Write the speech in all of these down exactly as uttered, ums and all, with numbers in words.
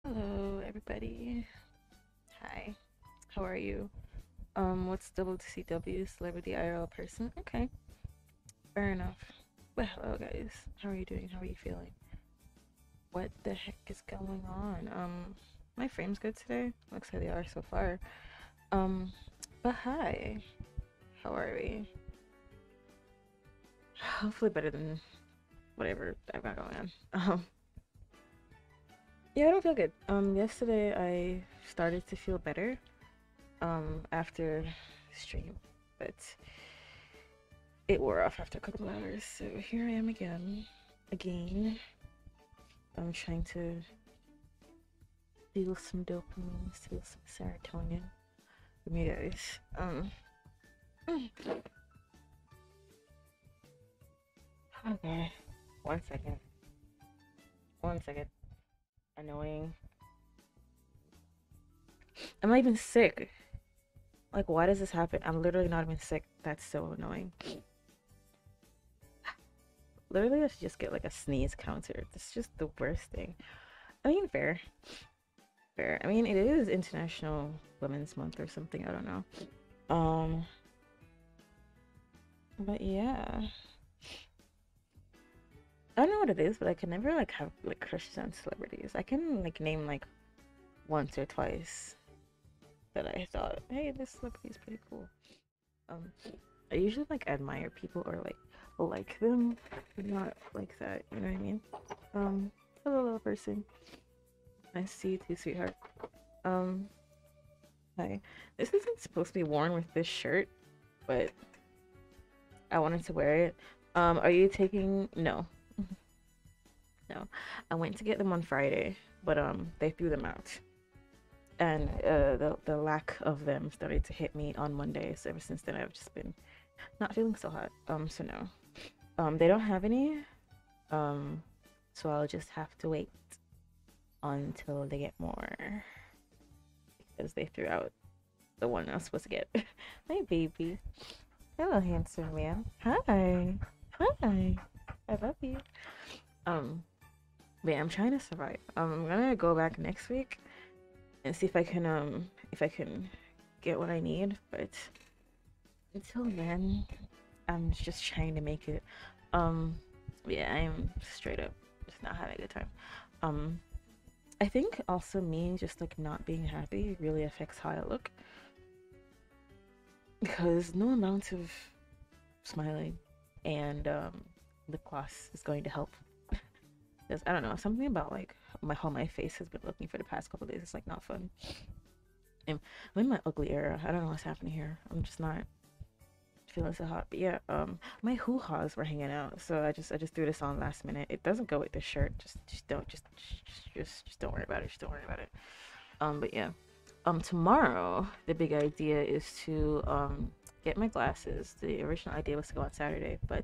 Hello, everybody. Hi. How are you? Um, what's W C W? Celebrity I R L person? Okay, fair enough. Well, hello, guys. How are you doing? How are you feeling? What the heck is going on? Um, my frame's good today. Looks like they are so far. Um, but hi. How are we? Hopefully better than whatever I've got going on. Um, yeah, I don't feel good. Um, yesterday I started to feel better. Um, after stream, but it wore off after a couple hours, so here I am again. Again. I'm trying to feel some dopamine, feel some serotonin from you guys. Um okay. One second. One second. Annoying. I'm not even sick. Like, why does this happen? I'm literally not even sick. That's so annoying. Literally, I should just get like a sneeze counter. That's just the worst thing. I mean, fair. Fair. I mean, it is International Women's Month or something. I don't know. Um, but yeah, I don't know what it is, but I can never like have like crushes on celebrities. I can like name like once or twice that I thought, hey, this celebrity is pretty cool. Um, I usually like admire people or like like them, but not like that. You know what I mean? Um, hello, little person. Nice to see you too, sweetheart. Um, hi. This isn't supposed to be worn with this shirt, but I wanted to wear it. Um, are you taking? No, no. I went to get them on Friday, but um, they threw them out, and uh, the the lack of them started to hit me on Monday. So ever since then, I've just been not feeling so hot. Um, so no. Um, they don't have any. Um, so I'll just have to wait until they get more because they threw out the one I was supposed to get. My baby. Hello, handsome man. Hi. Hi. I love you. Um, but yeah, I'm trying to survive. Um, I'm gonna go back next week and see if I can um if I can get what I need. But until then, I'm just trying to make it. Um, yeah, I'm straight up just not having a good time. Um, I think also me just like not being happy really affects how I look because no amount of smiling and um lip gloss is going to help. Because I don't know, something about like my how my face has been looking for the past couple days. It's like not fun. I'm, I'm in my ugly era. I don't know what's happening here. I'm just not feeling so hot. But yeah, um, my hoo ha's were hanging out, so I just I just threw this on last minute. It doesn't go with the shirt. Just just don't just just just, just don't worry about it. Just don't worry about it. Um, but yeah, um, tomorrow the big idea is to um get my glasses. The original idea was to go on Saturday, but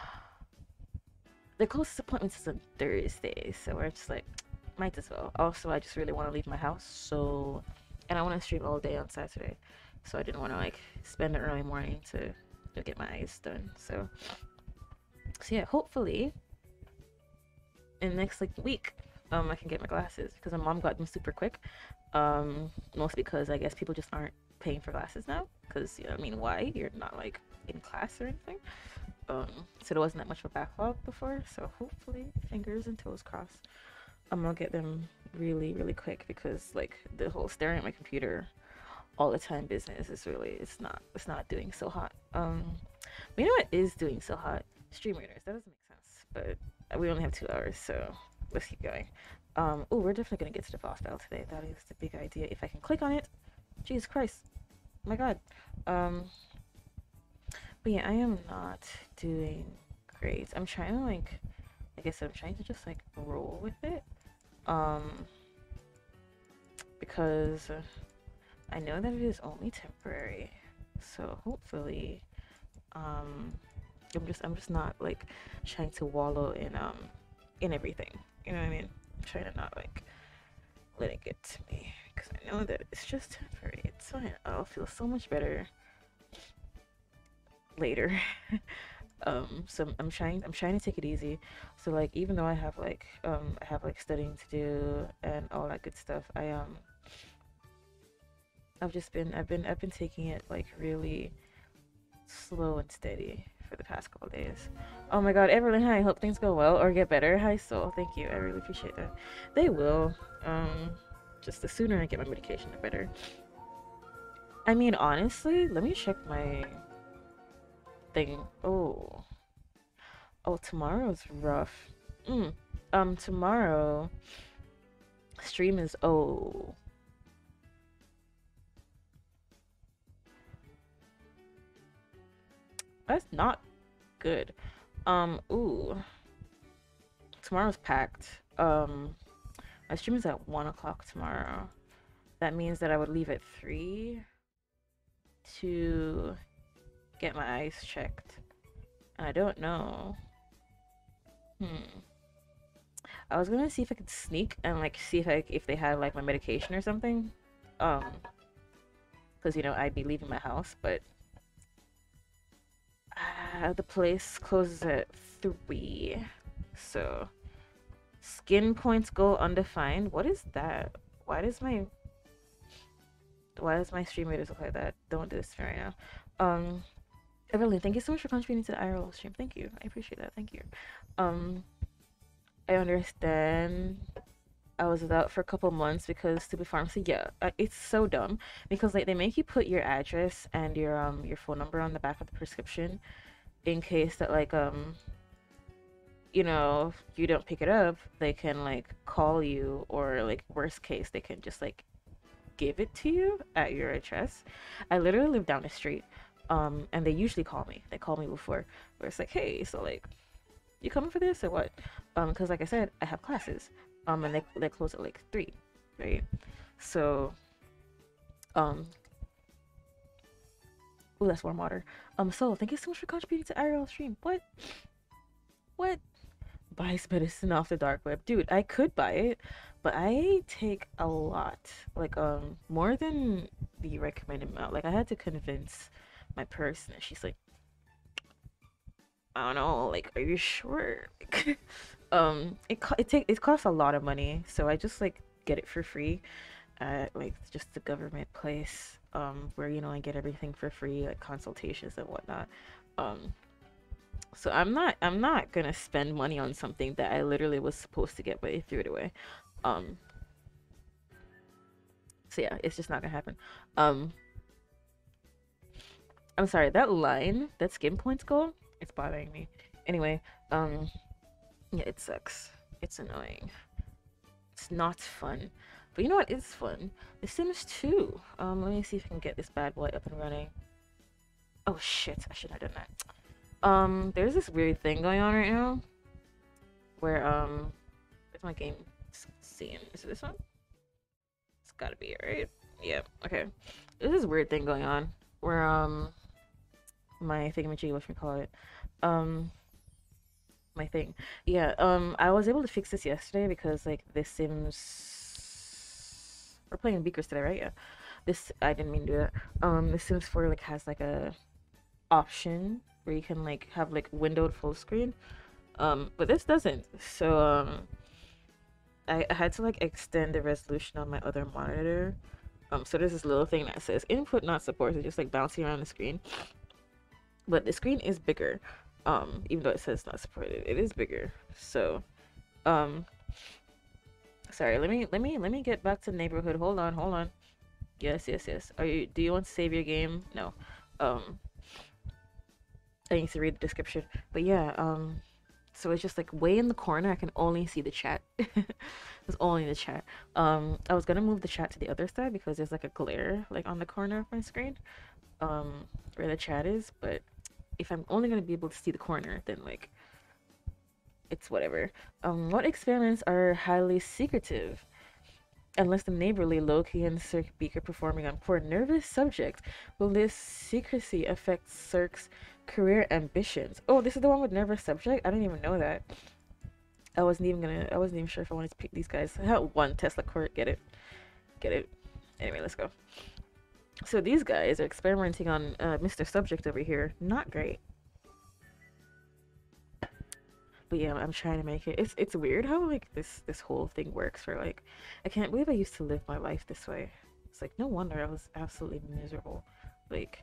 the closest appointment is on Thursday, so we're just like, might as well. Also, I just really want to leave my house, so, and I want to stream all day on Saturday, so I didn't want to like spend the early morning to, to get my eyes done. So, so yeah, hopefully in the next like week, um, I can get my glasses because my mom got them super quick. Um, mostly because I guess people just aren't paying for glasses now. Because you know, I mean, why? You're not like in class or anything. Um, so there wasn't that much of a backlog before. So hopefully, fingers and toes crossed, I'm gonna get them really, really quick because like the whole staring at my computer all the time business is really it's not it's not doing so hot. Um, but you know what is doing so hot? Stream readers. That doesn't make sense, but we only have two hours, so let's keep going. Um, oh, we're definitely gonna get to the boss battle today. That is the big idea. If I can click on it, Jesus Christ, oh my God. Um, but yeah, I am not doing great. I'm trying to like, like I said, I'm trying to just like roll with it. Um, because I know that it is only temporary. So hopefully, um, I'm just I'm just not like trying to wallow in um in everything. You know what I mean? I'm trying to not like let it get to me because I know that it's just temporary. It's fine. I'll feel so much better later. Um, so I'm, I'm trying I'm trying to take it easy. So like even though I have like um I have like studying to do and all that good stuff, I um I've just been I've been I've been taking it like really slow and steady for the past couple days. Oh my god, Evelyn, hi, I hope things go well or get better. Hi Soul, thank you. I really appreciate that. They will. Um just the sooner I get my medication the better. I mean honestly, let me check my thing. Oh. Oh, tomorrow's rough. Mm. Um, tomorrow stream is oh. That's not good. Um, ooh. Tomorrow's packed. Um, my stream is at one o'clock tomorrow. That means that I would leave at three to get my eyes checked. And I don't know. Hmm. I was gonna see if I could sneak and like see if I if they had like my medication or something. Um, because you know I'd be leaving my house, but uh, the place closes at three. So skin points go undefined. What is that? Why does my why does my stream readers look like that? Don't do this right now. Um, Evelyn, thank you so much for contributing to the I R L stream. Thank you. I appreciate that. Thank you. Um, I understand. I was without for a couple months because stupid pharmacy. Yeah, uh, it's so dumb because like they make you put your address and your um your phone number on the back of the prescription in case that like um you know if you don't pick it up, they can like call you or like worst case they can just like give it to you at your address. I literally live down the street, um, and they usually call me. They call me before where it's like, hey, so like you coming for this or what? Um, because like I said, I have classes, um, and they they close at like three, right? So, um, oh, that's warm water. Um, so thank you so much for contributing to I R L stream. What? What? Buys medicine off the dark web, dude. I could buy it, but I take a lot, like um, more than the recommended amount. Like I had to convince my person, and she's like, I don't know, like, are you sure? Like, um, it co- it take it costs a lot of money, so I just like get it for free at like just the government place, um, where you know I get everything for free, like consultations and whatnot. Um, so I'm not I'm not gonna spend money on something that I literally was supposed to get, but they threw it away. Um, so yeah, it's just not gonna happen. Um, I'm sorry, that line, that skin points goal, it's bothering me. Anyway, um, yeah, it sucks. It's annoying. It's not fun. But you know what is fun? The Sims two. Um, let me see if I can get this bad boy up and running. Oh shit, I should have done that. Um, there's this weird thing going on right now where um where's my game scene? Is it this one? It's gotta be it, right? Yeah, okay. There's this weird thing going on where um my thingamajig, what should we call it? Um my thing. Yeah, um I was able to fix this yesterday because like this Sims we're playing Beakers today, right? Yeah. This I didn't mean to do that. Um the Sims four like has like a option where you can like have like windowed full screen. Um but this doesn't. So um I, I had to like extend the resolution on my other monitor. Um so there's this little thing that says input not supported, just like bouncing around the screen. But the screen is bigger. Um, even though it says not supported, it is bigger. So, um, sorry. Let me let me let me get back to neighborhood. Hold on, hold on. Yes, yes, yes. Are you? Do you want to save your game? No. Um, I need to read the description. But yeah. Um, so it's just like way in the corner. I can only see the chat. It's only the chat. Um, I was gonna move the chat to the other side because there's like a glare like on the corner of my screen. Um, where the chat is, but if I'm only gonna be able to see the corner, then like it's whatever. Um, what experiments are highly secretive? Unless the neighborly Loki and Cirque Beaker performing on poor nervous subject, will this secrecy affect Cirque's career ambitions? Oh, this is the one with nervous subject? I didn't even know that. I wasn't even gonna I wasn't even sure if I wanted to pick these guys. I had one Tesla court, get it. Get it. Anyway, let's go. So these guys are experimenting on uh, Mister Subject over here. Not great. but yeah, I'm trying to make it. It's it's weird how like this this whole thing works. For like, I can't believe I used to live my life this way. It's like no wonder I was absolutely miserable. Like,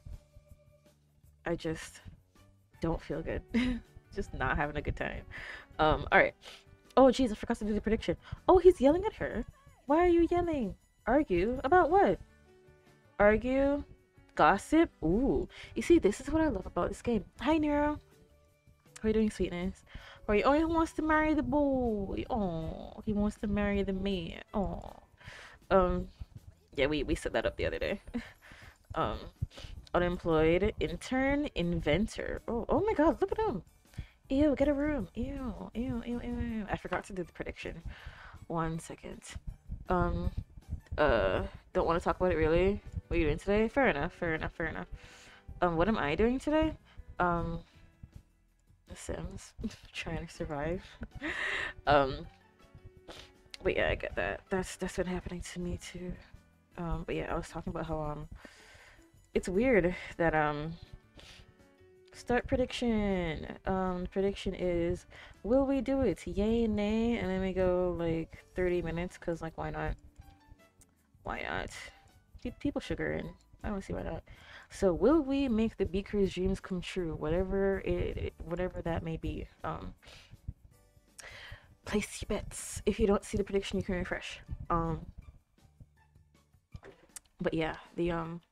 I just don't feel good. Just not having a good time. Um, all right. Oh, jeez, I forgot to do the prediction. Oh, he's yelling at her. Why are you yelling? Argue about what? Argue? Gossip? Ooh. You see, this is what I love about this game. Hi, Nero. How are you doing, sweetness? Or he only wants to marry the boy. Oh, he wants to marry the man. Oh. Um, yeah, we, we set that up the other day. um, unemployed, intern, inventor. Oh, oh my god, look at him. Ew, get a room. Ew, ew, ew, ew, ew. I forgot to do the prediction. One second. Um, uh, don't want to talk about it really. What are you doing today? Fair enough, fair enough, fair enough. Um, what am I doing today? Um, The Sims. Trying to survive. um, but yeah, I get that. That's, that's been happening to me too. Um, but yeah, I was talking about how, um, it's weird that, um, start prediction. Um, prediction is, will we do it? Yay, nay, and then we go like thirty minutes, cause like why not? Why not? Keep people sugar in. I don't see why not. So, will we make the Beakers' dreams come true? Whatever it, it, whatever that may be. Um, place your bets. If you don't see the prediction, you can refresh. Um, but yeah, the um.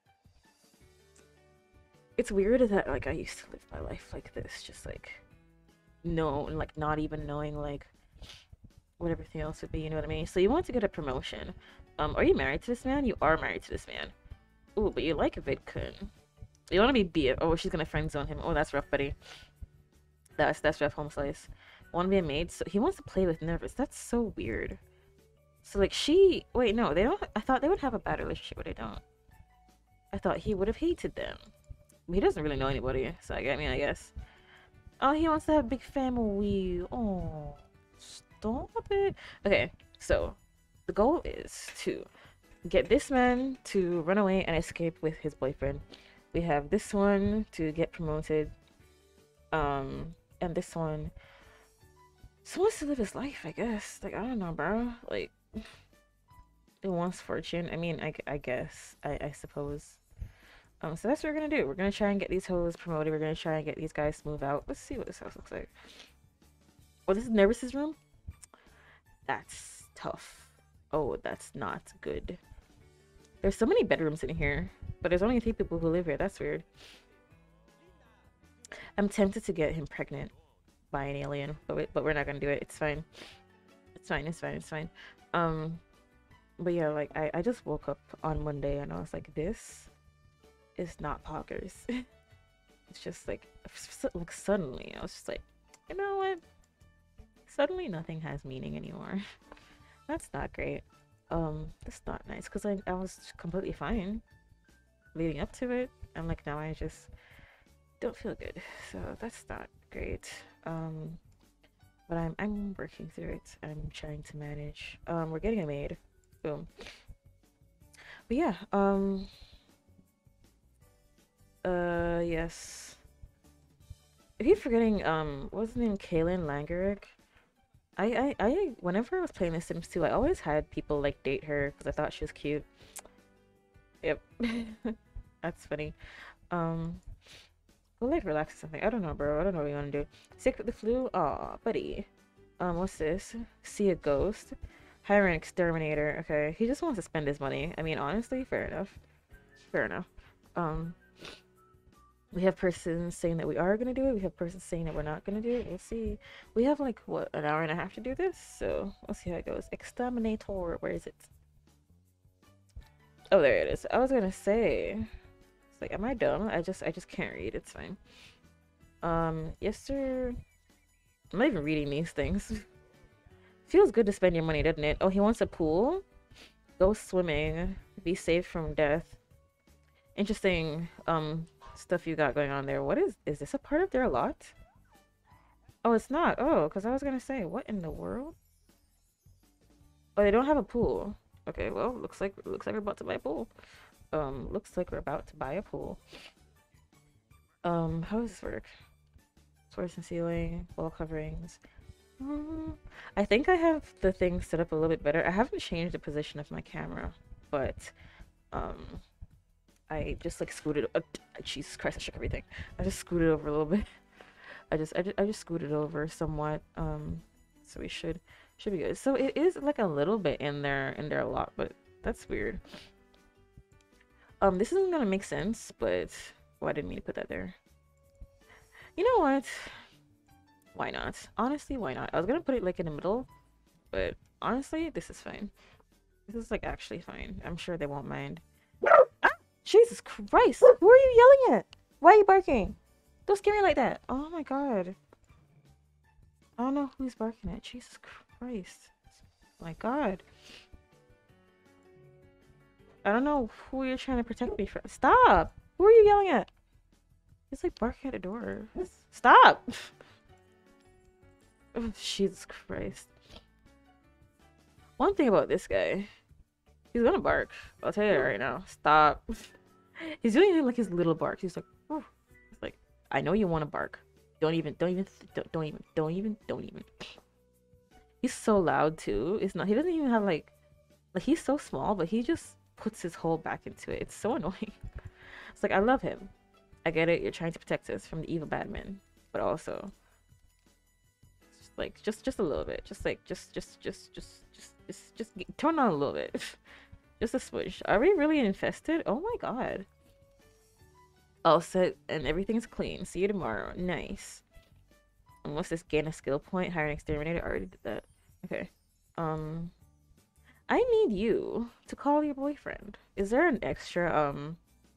It's weird that like I used to live my life like this, just like no, like not even knowing like what everything else would be. You know what I mean? So you want to get a promotion. Um, are you married to this man? You are married to this man. Ooh, but you like Vidkun. You want to be B F. Oh, she's gonna friend zone him. Oh, that's rough, buddy. That's that's rough, home slice. Want to be a maid? So he wants to play with Nervous. That's so weird. So like she, wait, no, they don't. I thought they would have a bad relationship, but they don't. I thought he would have hated them. He doesn't really know anybody, so I, I mean, I guess. Oh, he wants to have a big family. Oh, stop it. Okay, so the goal is to get this man to run away and escape with his boyfriend. We have this one to get promoted. Um, and this one just wants to live his life, I guess. Like, I don't know, bro. Like, it wants fortune. I mean, I, I guess. I, I suppose. Um, so that's what we're gonna do. We're gonna try and get these hoes promoted. We're gonna try and get these guys to move out. Let's see what this house looks like. Oh, this is Nervous's room? That's tough. Oh, that's not good. There's so many bedrooms in here, but there's only three people who live here. That's weird. I'm tempted to get him pregnant by an alien, but we, but we're not gonna do it. It's fine. It's fine. It's fine. It's fine. Um, but yeah, like I I just woke up on Monday and I was like, this is not poggers. It's just like, like suddenly I was just like, you know what? Suddenly nothing has meaning anymore. That's not great. Um, that's not nice because I I was completely fine leading up to it. And like now I just don't feel good. So that's not great. Um, but I'm I'm working through it. I'm trying to manage. Um, we're getting a maid. Boom. But yeah. Um. Uh, yes. I keep forgetting, um, what was his name? Kaylin Langerick? I, I, I, whenever I was playing The Sims two, I always had people, like, date her because I thought she was cute. Yep. That's funny. Um, go, like, relax or something. I don't know, bro. I don't know what you want to do. Sick with the flu? Aw, buddy. Um, what's this? See a ghost? Hire an exterminator. Okay, he just wants to spend his money. I mean, honestly, fair enough. Fair enough. Um... We have persons saying that we are going to do it. We have persons saying that we're not going to do it. We'll see. We have like, what, an hour and a half to do this? So, we'll see how it goes. Exterminator, where is it? Oh, there it is. I was going to say, it's like, am I dumb? I just, I just can't read. It's fine. Um, yesterday, I'm not even reading these things. Feels good to spend your money, doesn't it? Oh, he wants a pool? Go swimming. Be safe from death. Interesting, um... stuff you got going on there. What is is this a part of their lot? Oh, it's not. Oh, because I was gonna say, what in the world? Oh, they don't have a pool. Okay, well, looks like looks like we're about to buy a pool. Um, looks like we're about to buy a pool. Um, how does this work? Floors and ceiling, wall coverings. Mm, I think I have the thing set up a little bit better. I haven't changed the position of my camera, but um, I just like scooted. Uh, Jesus Christ! I shook everything. I just scooted over a little bit. I just, I just, I just scooted over somewhat. Um, so we should, should be good. So it is like a little bit in there, in there a lot, but that's weird. Um, this isn't gonna make sense, but well, I didn't mean to put that there. You know what? Why not? Honestly, why not? I was gonna put it like in the middle, but honestly, this is fine. This is like actually fine. I'm sure they won't mind. Ah! Jesus Christ! Who are you yelling at? Why are you barking? Don't scare me like that. Oh my god. I don't know who's barking at. Jesus Christ. My god. I don't know who you're trying to protect me from. Stop! Who are you yelling at? He's like barking at the door. Stop! Oh, Jesus Christ. One thing about this guy, he's gonna bark. I'll tell you that right now. Stop. He's doing like his little bark. He's like, oh. He's like, I know you want to bark. Don't even, don't even, don't, don't even, don't even, don't even. He's so loud too. It's not. He doesn't even have like, like he's so small, but he just puts his whole back into it. It's so annoying. It's like I love him. I get it. You're trying to protect us from the evil bad men, but also, just like just just a little bit. Just like just just just just just just just get, turn on a little bit. Just a switch. Are we really infested? Oh my god. All set and everything's clean. See you tomorrow. Nice. And what's this? Gain a skill point. Hire an exterminator. I already did that. Okay. Um. I need you to call your boyfriend. Is there an extra um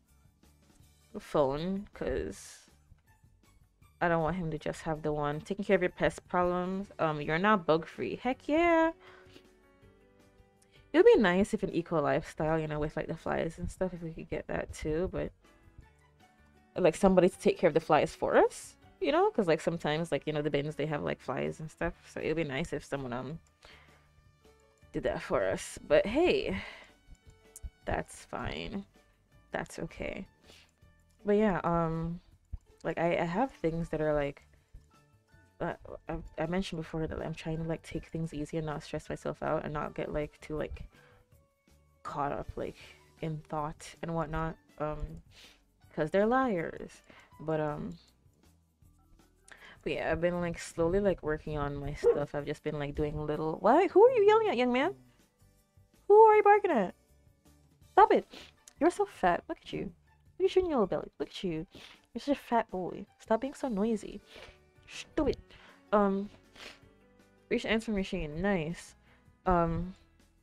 phone? Cause I don't want him to just have the one. Taking care of your pest problems. Um, you're now bug free. Heck yeah. It would be nice if an eco lifestyle, you know, with like the flies and stuff, if we could get that too, but like somebody to take care of the flies for us, you know, because like sometimes like, you know, the bins, they have like flies and stuff, so it would be nice if someone um did that for us. But hey, that's fine, that's okay. But yeah, um like I, I have things that are like uh, I, I mentioned before that I'm trying to like take things easy and not stress myself out and not get like too like caught up like in thought and whatnot, um because they're liars. But um but yeah, I've been like slowly like working on my stuff. I've just been like doing little. What? Who are you yelling at, young man? Who are you barking at? Stop it. You're so fat. Look at you. Look at your yellow belly. Look at you. You're such a fat boy. Stop being so noisy. Stupid. Um reach answer machine. Nice. Um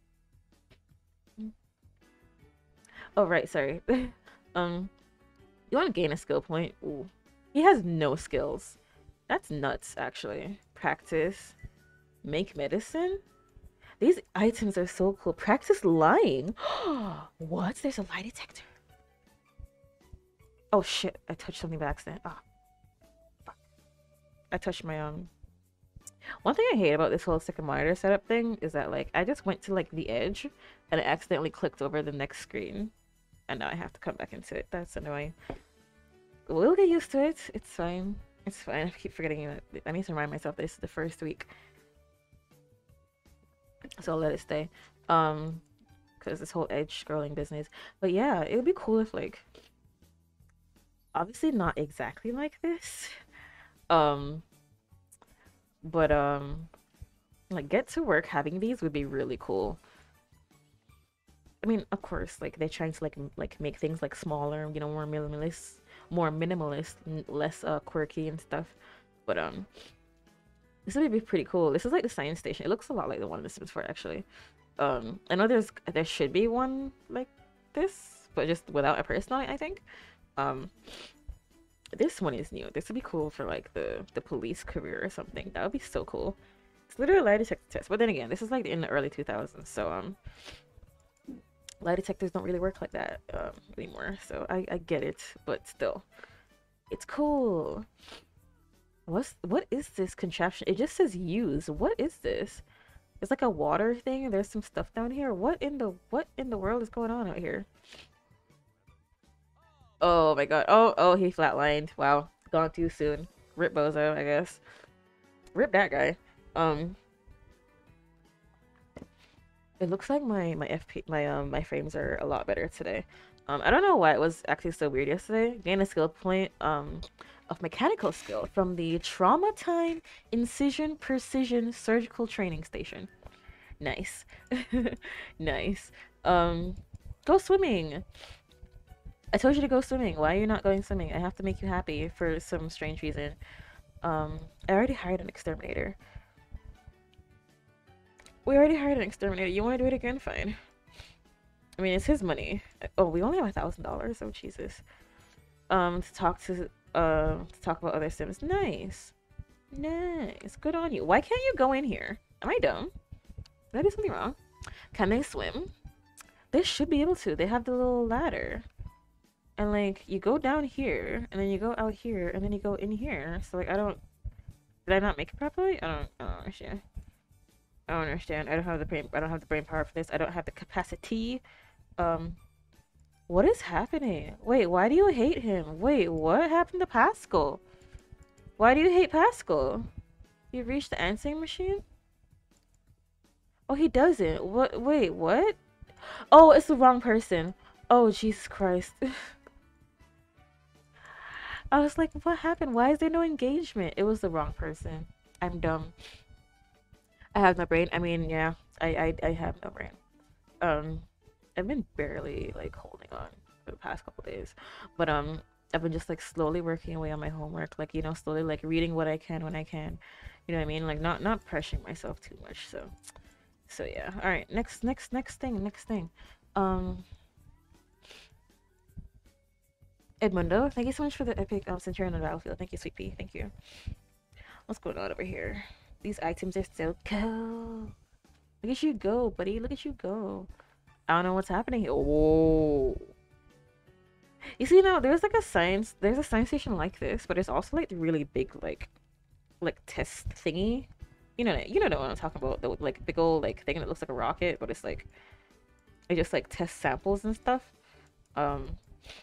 oh right, sorry. um you want to gain a skill point? Ooh. He has no skills. That's nuts, actually. Practice. Make medicine? These items are so cool. Practice lying. What? There's a lie detector. Oh shit, I touched something by accident. Ah. Fuck. I touched my um one thing I hate about this whole second monitor setup thing is that like I just went to like the edge and I accidentally clicked over the next screen. And now I have to come back into it. That's annoying. We'll get used to it. It's fine. It's fine. I keep forgetting that. I need to remind myself this is the first week. So I'll let it stay. Um, because this whole edge scrolling business. But yeah, it would be cool if like, obviously not exactly like this. Um, but um, like get to work having these would be really cool. I mean, of course, like they're trying to like m- like make things like smaller, you know, more minimalist, more minimalist, n- less uh quirky and stuff. But um, this would be pretty cool. This is like the science station. It looks a lot like the one in The Sims four, actually. Um, I know there's there should be one like this, but just without a person on it, I think. Um, this one is new. This would be cool for like the the police career or something. That would be so cool. It's literally a lie detector test. But then again, this is like in the early two thousands, so um. lie detectors don't really work like that um, anymore, so I, I get it, but still, it's cool. What's what is this contraption? It just says use. What is this? It's like a water thing. There's some stuff down here. What in the what in the world is going on out here? Oh my god. Oh oh, he flatlined. Wow, gone too soon. Rip Bozo, I guess. Rip that guy. Um, it looks like my my F P my um my frames are a lot better today. Um, I don't know why it was actually so weird yesterday. Gain a skill point um of mechanical skill from the Trauma Time Incision Precision Surgical Training Station. Nice, nice. Um, go swimming. I told you to go swimming. Why are you not going swimming? I have to make you happy for some strange reason. Um, I already hired an exterminator. We already hired an exterminator. You want to do it again? Fine. I mean, it's his money. Oh, we only have a thousand dollars. Oh, Jesus. Um, to talk to, uh, to talk about other Sims. Nice, nice. Good on you. Why can't you go in here? Am I dumb? Did I do something wrong? Can they swim? They should be able to. They have the little ladder. And like you go down here and then you go out here and then you go in here. So like I don't did I not make it properly? I don't I don't understand. I don't understand. I don't have the brain I don't have the brain power for this. I don't have the capacity. Um what is happening? Wait, why do you hate him? Wait, what happened to Pascal? Why do you hate Pascal? You reached the answering machine? Oh, he doesn't. What wait, what? Oh, it's the wrong person. Oh, Jesus Christ. I was like, what happened? Why is there no engagement? It was the wrong person. I'm dumb. I have no brain. I mean, yeah, I, I, I have no brain. Um, I've been barely like holding on for the past couple days, but um, I've been just like slowly working away on my homework. Like you know, slowly like reading what I can when I can. You know what I mean? Like not not pressuring myself too much. So, so yeah. All right. Next, next, next thing. Next thing. Um. Edmundo, thank you so much for the epic um, Centurion on the battlefield. Thank you, Sweet Pea. Thank you. What's going on over here? These items are so cool. Look at you go, buddy. Look at you go. I don't know what's happening here. Oh. You see, now there's like a science, there's a science station like this, but it's also like the really big, like, like test thingy. You know, you know what I'm talking about. The like big old like thing that looks like a rocket, but it's like, it just like tests samples and stuff. Um.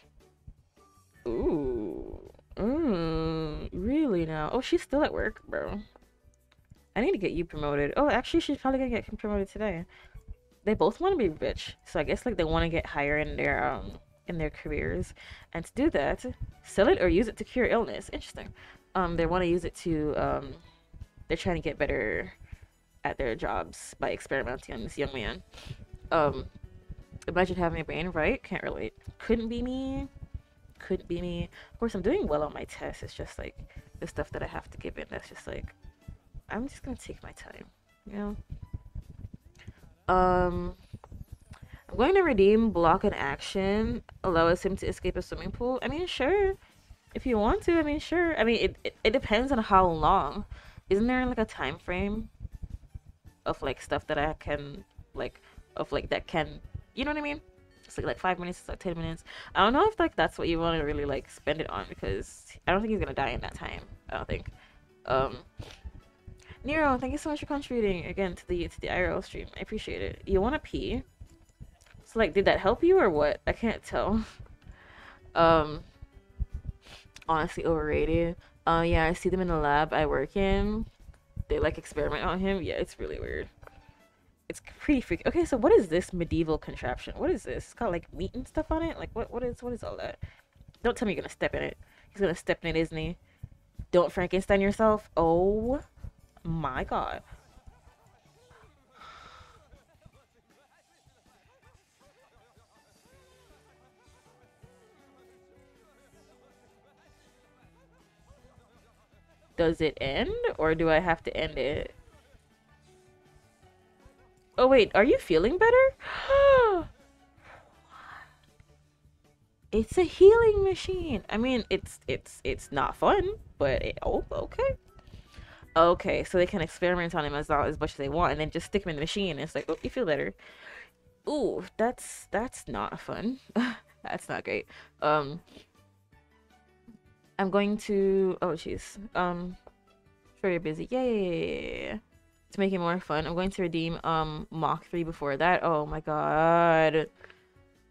Ooh. Mm, really now? Oh, she's still at work, bro. I need to get you promoted. Oh, actually, she's probably gonna get promoted today. They both want to be rich, so I guess like they want to get higher in their um in their careers, and to do that, sell it or use it to cure illness. Interesting. Um, they want to use it to um, they're trying to get better at their jobs by experimenting on this young man. Um, imagine having a brain, right? Can't relate. Couldn't be me. Couldn't be me. Of course, I'm doing well on my tests. It's just like the stuff that I have to give in. That's just like, I'm just gonna take my time, you know. Um, I'm going to redeem block an action. Allows him to escape a swimming pool. I mean, sure. If you want to, I mean, sure. I mean, it, it, it depends on how long. Isn't there like a time frame of like stuff that I can like of like that can, you know what I mean? It's like, like five minutes, it's like ten minutes. I don't know if like that's what you want to really like spend it on, because I don't think he's gonna die in that time. I don't think. Um, Nero, thank you so much for contributing again to the to the I R L stream. I appreciate it. You want to pee? So like, did that help you or what? I can't tell. um, honestly, overrated. Uh, yeah, I see them in the lab I work in. They like experiment on him. Yeah, it's really weird. It's pretty freaky. Okay, so what is this medieval contraption? What is this? It's got like meat and stuff on it. Like what? What is? What is all that? Don't tell me you're gonna step in it. He's gonna step in it, isn't he? Don't Frankenstein yourself. Oh my god. Does it end, or do I have to end it? Oh wait, are you feeling better? It's a healing machine. I mean, it's it's it's not fun, but it, oh, okay. Okay, so they can experiment on him as long as much as they want, and then just stick him in the machine. And it's like, oh, you feel better. Ooh, that's that's not fun. That's not great. Um, I'm going to. Oh, jeez. Um, very busy. Yay! To make it more fun, I'm going to redeem um Mach three before that. Oh my god.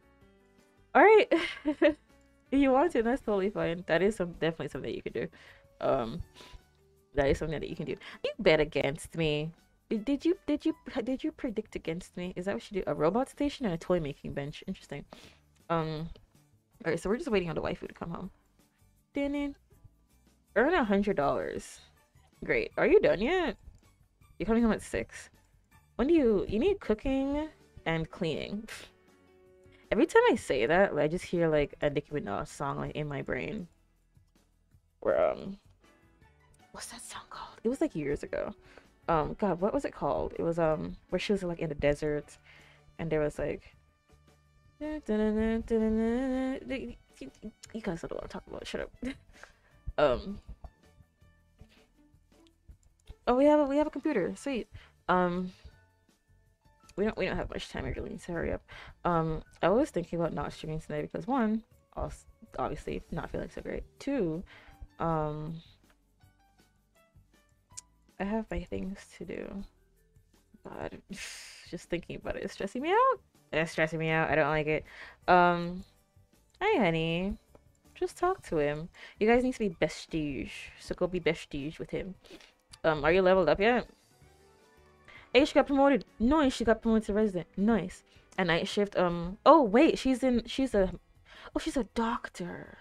All right. If you want to, that's totally fine. That is some definitely something you could do. Um, that is something that you can do. You bet against me. Did did you did you did you predict against me? Is that what you do? A robot station and a toy making bench. Interesting. Um. All right, so we're just waiting on the waifu to come home. Ding. Earn a hundred dollars. Great. Are you done yet? You're coming home at six. When do you you need cooking and cleaning? Every time I say that, I just hear like a Nicki Minaj song like in my brain. Where um, what's that song called? It was like years ago. Um, God, what was it called? It was um, where she was like in the desert, and there was like, you guys don't know what I'm talking about. Shut up. um, oh, we have a, we have a computer. Sweet. Um, we don't we don't have much time. I really need to hurry up. Um, I was thinking about not streaming tonight because one, also, obviously not feeling so great. Two, um, I have my things to do. God, just thinking about it is stressing me out. It's stressing me out. I don't like it. Um, hi, honey. Just talk to him. You guys need to be bestige, so go be bestige with him. Um, are you leveled up yet? Hey, she got promoted. Nice, she got promoted to resident. Nice. A night shift. Um. Oh wait, she's in. She's a. Oh, she's a doctor.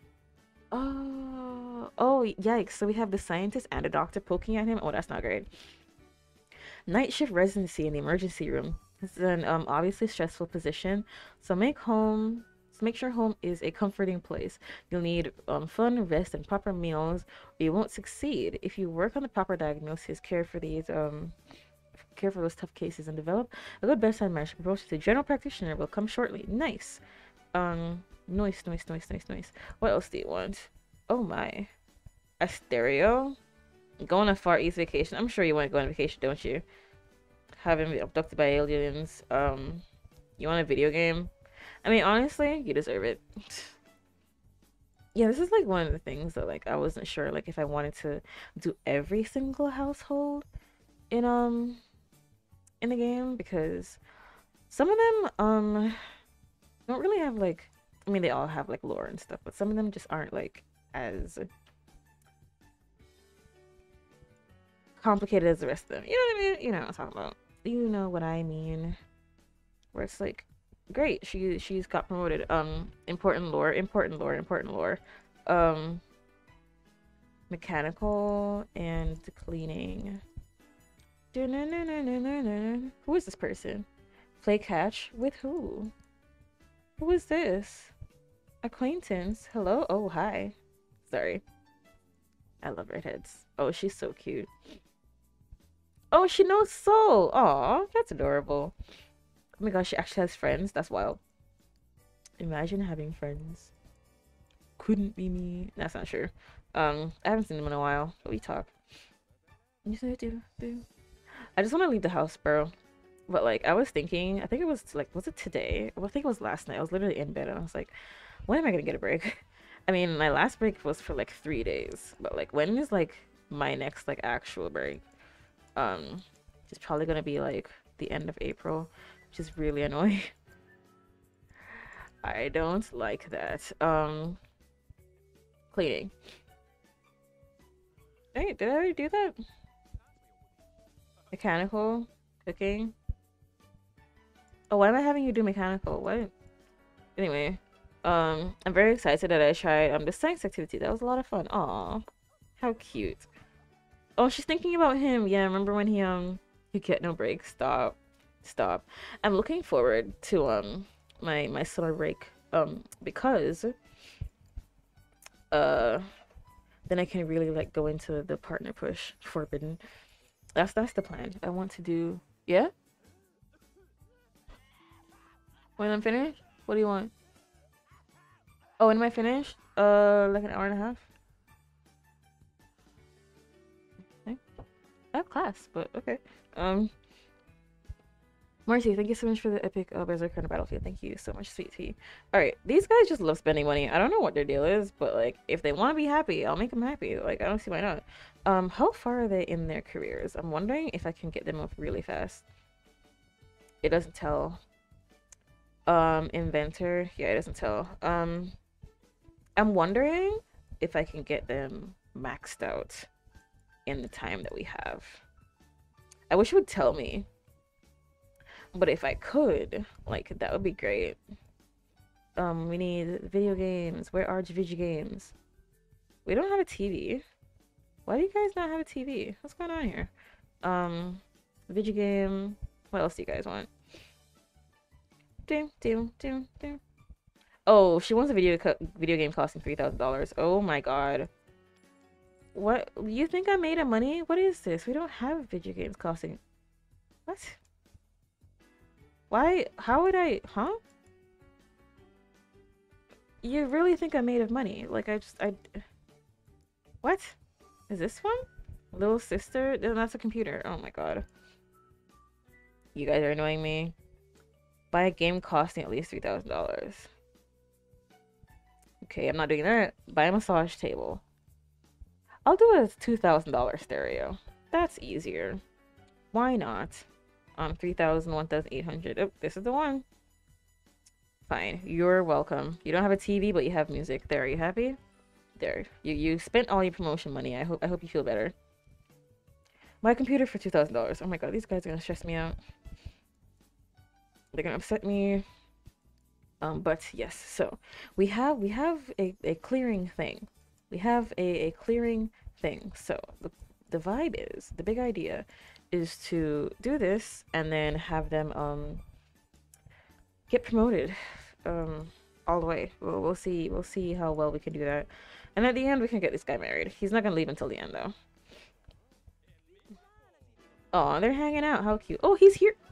Oh. Oh, yikes. So we have the scientist and a doctor poking at him. Oh, that's not great. Night shift residency in the emergency room. This is an um obviously stressful position. So make home. So make sure home is a comforting place. You'll need um, fun, rest, and proper meals, or you won't succeed. If you work on the proper diagnosis, care for these um care for those tough cases, and develop a good bedside manner, promotion to general practitioner will come shortly. Nice. Um, nice, nice, nice, nice, nice. What else do you want? Oh my. A stereo? Go on a Far East vacation. I'm sure you want to go on vacation, don't you? Having been abducted by aliens. Um, you want a video game? I mean, honestly, you deserve it. Yeah, this is like one of the things that like I wasn't sure like if I wanted to do every single household in um in the game, because some of them um don't really have like, I mean they all have like lore and stuff, but some of them just aren't like as complicated as the rest of them. You know what I mean? You know what I'm talking about. You know what I mean. Where it's like, great, she she's got promoted. Um, important lore, important lore, important lore. Um, mechanical and cleaning. Who is this person? Play catch with who? Who is this? Acquaintance. Hello? Oh, hi. Sorry. I love redheads. Oh, she's so cute. Oh, she knows Soul. Aw, that's adorable. Oh my gosh, she actually has friends. That's wild. Imagine having friends. Couldn't be me. That's not true. Um, I haven't seen them in a while, but we talk. I just want to leave the house, bro. But like, I was thinking, I think it was like, was it today? Well, I think it was last night. I was literally in bed and I was like, when am I gonna get a break? I mean, my last break was for like three days, but like, when is like my next like actual break? Um, it's probably gonna be like the end of April, which is really annoying. I don't like that. Um, cleaning. Hey, did I already do that? Mechanical, cooking. Oh, why am I having you do mechanical? What? Anyway, um, I'm very excited that I tried um the science activity. That was a lot of fun. Aw, how cute. Oh, she's thinking about him. Yeah, remember when he um he get no break? Stop, stop. I'm looking forward to um my my summer break um because uh then I can really like go into the partner push forbidden. That's that's the plan. I want to do. Yeah. When I'm finished, what do you want? Oh, when am I finished? Uh, like an hour and a half. Okay. I have class, but okay. Um, Marcy, thank you so much for the epic uh, Berserker on the battlefield. Thank you so much, sweet tea. All right, these guys just love spending money. I don't know what their deal is, but like, if they want to be happy, I'll make them happy. Like, I don't see why not. Um, how far are they in their careers? I'm wondering if I can get them up really fast. It doesn't tell. Um, inventor. Yeah, it doesn't tell. Um, I'm wondering if I can get them maxed out in the time that we have. I wish it would tell me, but if I could, like, that would be great. Um, we need video games. Where are video games? We don't have a T V. Why do you guys not have a T V? What's going on here? Um, video game. What else do you guys want? Ding, ding, ding, ding. Oh, she wants a video video game costing three thousand dollars. Oh my god. What? You think I'm made of money? What is this? We don't have video games costing. What? Why? How would I? Huh? You really think I'm made of money? Like I just I. What? Is this one? Little sister? No, that's a computer. Oh my god. You guys are annoying me. Buy a game costing at least three thousand dollars. Okay, I'm not doing that. Buy a massage table. I'll do a two thousand dollar stereo. That's easier. Why not? Um, three thousand, one thousand eight hundred. Oh, this is the one. Fine. You're welcome. You don't have a T V, but you have music. There, are you happy? There. You you spent all your promotion money. I hope I hope you feel better. My computer for two thousand dollars. Oh my god, these guys are gonna stress me out. They're gonna upset me. Um, but yes, so we have we have a, a clearing thing. We have a, a clearing thing. So the the vibe is, the big idea is to do this and then have them um get promoted um all the way. We'll, we'll see we'll see how well we can do that. And at the end we can get this guy married. He's not gonna leave until the end though. Oh, they're hanging out. How cute. Oh, he's here.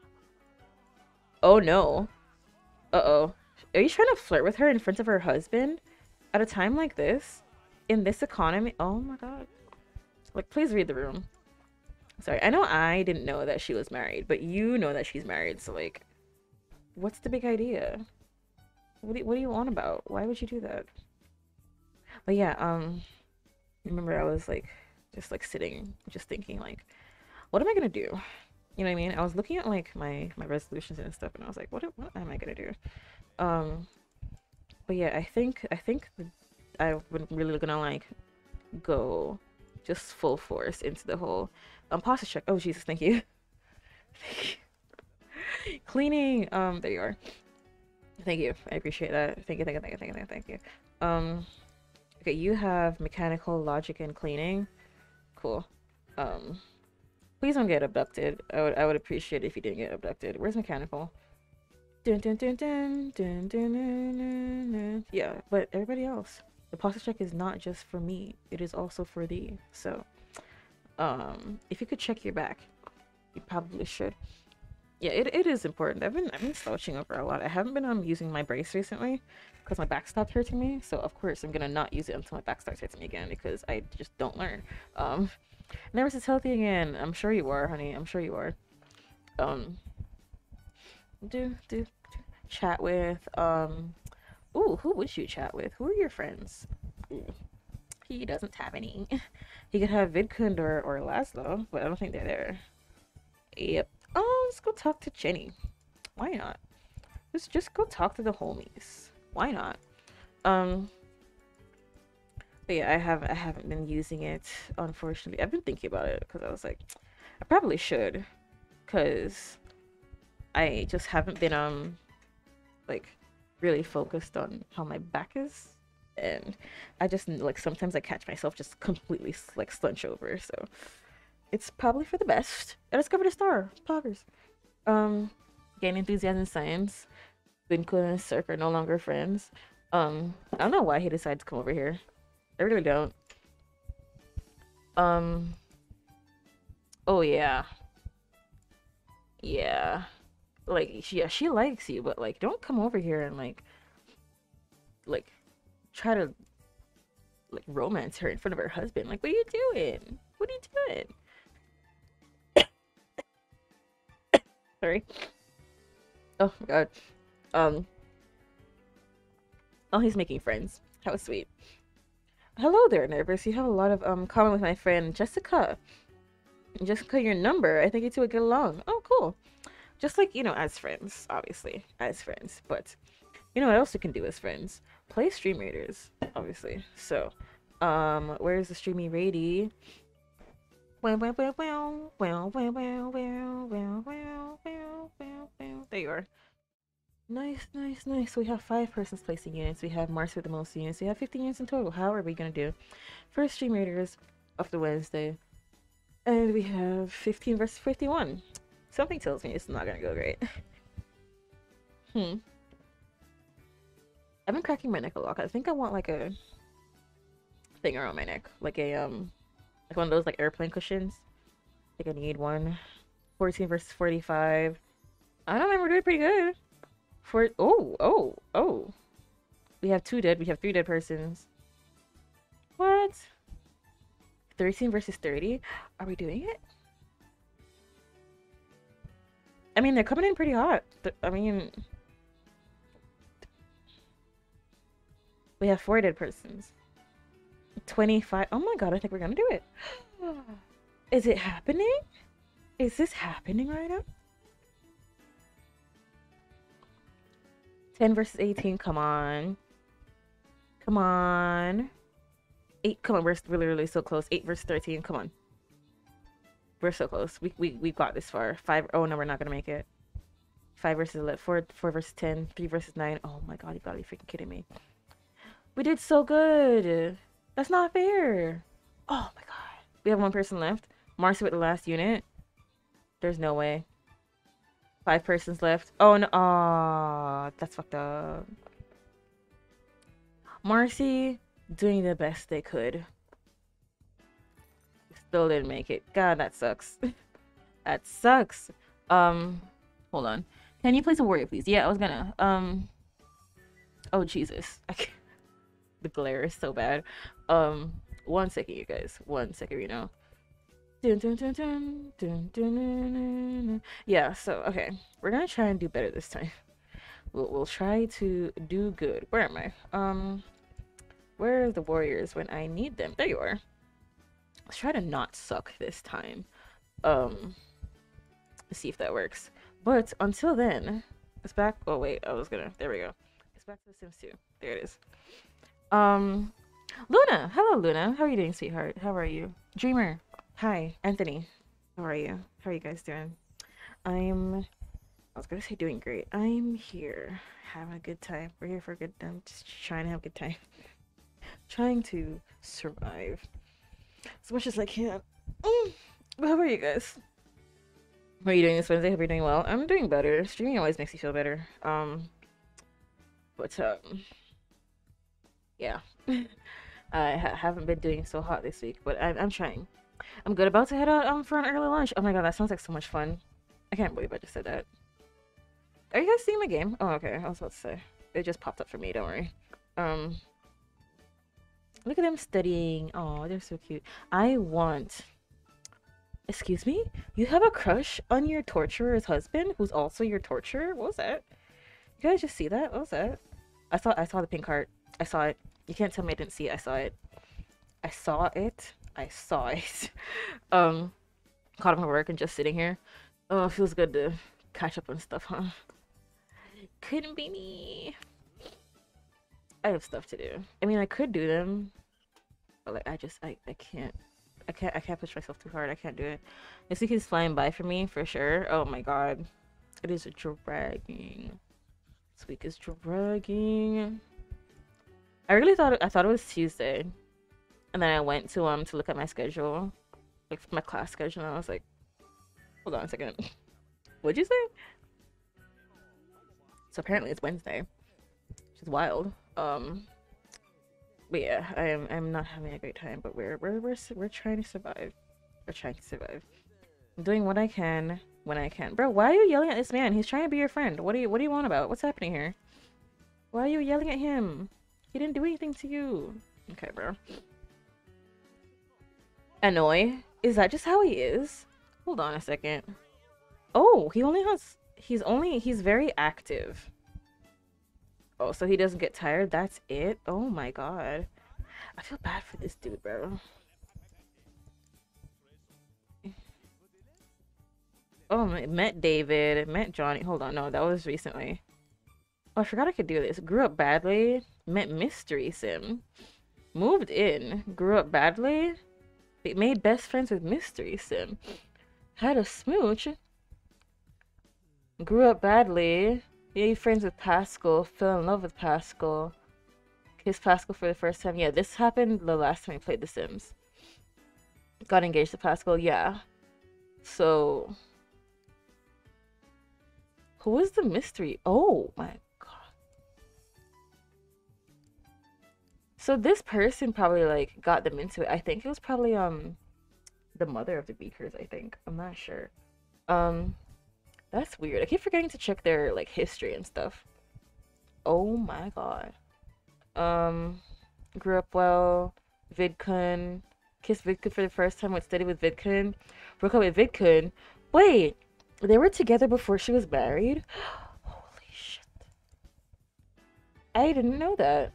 Oh no. Uh-oh. Are you trying to flirt with her in front of her husband? At a time like this? In this economy? Oh my god. Like, please read the room. Sorry, I know I didn't know that she was married, but you know that she's married, so like, what's the big idea? What do you, what do you want about? Why would you do that? But yeah, um, remember I was like, just like sitting, just thinking like, what am I gonna do? You know what I mean? I was looking at like my my resolutions and stuff, and I was like, what what am I gonna do? Um, but yeah, I think I think I'm really gonna like go just full force into the whole um pasta check. Oh Jesus, thank you. Thank you. Cleaning. Um, there you are. Thank you. I appreciate that. Thank you. Thank you. Thank you. Thank you. Thank you. Um, okay, you have mechanical, logic, and cleaning. Cool. Um. Please don't get abducted. I would I would appreciate it if you didn't get abducted. Where's mechanical? Dun, dun, dun, dun, dun, dun, dun, dun, dun. Yeah, but everybody else. The posture check is not just for me. It is also for thee. So, um, if you could check your back, you probably should. Yeah, it, it is important. I've been I've been slouching over a lot. I haven't been um using my brace recently because my back stopped hurting me. So of course I'm gonna not use it until my back starts hurting me again because I just don't learn. Um. Never says healthy again. I'm sure you are, honey. I'm sure you are. Um, do, do, do chat with, um, ooh, who would you chat with? Who are your friends? Ooh. He doesn't have any. He could have Vidkund or, or Laszlo, but I don't think they're there. Yep. Oh, let's go talk to Jenny. Why not? Let's just go talk to the homies. Why not? Um, But yeah, I have I haven't been using it, unfortunately. I've been thinking about it because I was like, I probably should, because I just haven't been um like really focused on how my back is, and I just like sometimes I catch myself just completely like slunch over. So it's probably for the best. I discovered a star, poggers. Um, gain enthusiasm in science. Winkle and Cirque are no longer friends. Um, I don't know why he decided to come over here. I really don't. Um. Oh yeah. Yeah. Like, yeah, she likes you, but like, don't come over here and like, like, try to like romance her in front of her husband. Like, what are you doing? What are you doing? Sorry. Oh my god. Um. Oh, he's making friends. How sweet. Hello there, Nervous. You have a lot of um common with my friend Jessica. Jessica, your number. I think you two would get along. Oh, cool. Just like, you know, as friends, obviously. As friends. But you know what else we can do as friends? Play Stream Raiders, obviously. So, Um, where's the streamy ready? Wow, wow, wow, wow, wow, wow, wow, wow, wow, wow, wow, wow. There you are. Nice, nice, nice. So we have five persons placing units. We have Mars with the most units. We have fifteen units in total. How are we gonna do? First stream raiders of the Wednesday. And we have fifteen versus fifty-one. Something tells me it's not gonna go great. Hmm. I've been cracking my neck a lot. I think I want like a thing around my neck. Like a, um, like one of those like airplane cushions. I think I need one. fourteen versus forty-five. I don't know, we're doing pretty good. For oh, oh, oh. We have two dead. We have three dead persons. What? thirteen versus thirty? Are we doing it? I mean, they're coming in pretty hot. I mean, we have four dead persons. twenty-five. Oh my god, I think we're gonna do it. Is it happening? Is this happening right now? ten versus eighteen. Come on. Come on. eight. Come on, we're really, really so close. eight versus thirteen. Come on. We're so close. We, we, we got this far. five. Oh, no, we're not going to make it. five versus eleven. four, four versus ten. three versus nine. Oh my god, you gotta be freaking kidding me. We did so good. That's not fair. Oh my god. We have one person left. Marcy with the last unit. There's no way. Five persons left. Oh no. Aw, that's fucked up. Marcy doing the best they could. Still didn't make it. God, that sucks. That sucks. Um, hold on. Can you place a warrior, please? Yeah, I was gonna. Um. Oh Jesus. The glare is so bad. Um, one second, you guys. One second, you know. Dun, dun, dun, dun, dun, dun, dun, dun. Yeah. So okay, we're gonna try and do better this time. We'll we'll try to do good. Where am I? Um, where are the warriors when I need them? There you are. Let's try to not suck this time. Um, let's see if that works. But until then, it's back. Oh wait, I was gonna. There we go. It's back to The Sims two. There it is. Um, Luna. Hello, Luna. How are you doing, sweetheart? How are you? Dreamer. Hi, Anthony. How are you? How are you guys doing? I'm. I was gonna say doing great. I'm here, having a good time. We're here for a good time. Just trying to have a good time. Trying to survive as much as I can. Mm. How are you guys? How are you doing this Wednesday? Hope you're doing well. I'm doing better. Streaming always makes me feel better. Um, but um, yeah, I ha haven't been doing so hot this week, but I'm I'm trying. I'm good. About to head out um for an early lunch. Oh my god, that sounds like so much fun. I can't believe I just said that. Are you guys seeing my game? Oh, okay. I was about to say it just popped up for me. Don't worry. Um. Look at them studying. Oh, they're so cute. I want... Excuse me? You have a crush on your torturer's husband, who's also your torturer? What was that? You guys just see that? What was that? I saw I saw the pink heart. I saw it. You can't tell me I didn't see it. I saw it. I saw it. I saw it. um, caught up at work and just sitting here. Oh, it feels good to catch up on stuff, huh? Couldn't be me. I have stuff to do. I mean, I could do them, but like, I just, I, I can't, I can't, I can't push myself too hard. I can't do it. This week is flying by for me, for sure. Oh my god, it is dragging. This week is dragging. I really thought, I thought it was Tuesday, and then I went to um to look at my schedule, like my class schedule, and I was like, hold on a second, what'd you say? So apparently it's Wednesday, which is wild. Um, but yeah, I am I'm not having a great time, but we're we're we're we're trying to survive. We're trying to survive. I'm doing what I can when I can. Bro, why are you yelling at this man? He's trying to be your friend. What do you what do you want about? What's happening here? Why are you yelling at him? He didn't do anything to you. Okay, bro. Annoy? Is that just how he is? Hold on a second. Oh, he only has he's only he's very active. Oh, so he doesn't get tired? That's it? Oh my god. I feel bad for this dude, bro. Oh, met David, met Johnny. Hold on, no, that was recently. Oh, I forgot I could do this. Grew up badly, met Mystery Sim. Moved in. Grew up badly. They made best friends with Mystery Sim. Had a smooch. Grew up badly. Made friends with Pascal. Fell in love with Pascal. Kissed Pascal for the first time. Yeah, this happened the last time we played The Sims. Got engaged to Pascal. Yeah. So, who was the mystery? Oh my god. So this person probably like got them into it. I think it was probably um the mother of the Beakers, I think. I'm not sure. Um, that's weird. I keep forgetting to check their like history and stuff. Oh my god. Um, grew up well. Vidkun. Kissed Vidkun for the first time. Went steady with Vidkun. Broke up with Vidkun. Wait, they were together before she was married? Holy shit. I didn't know that.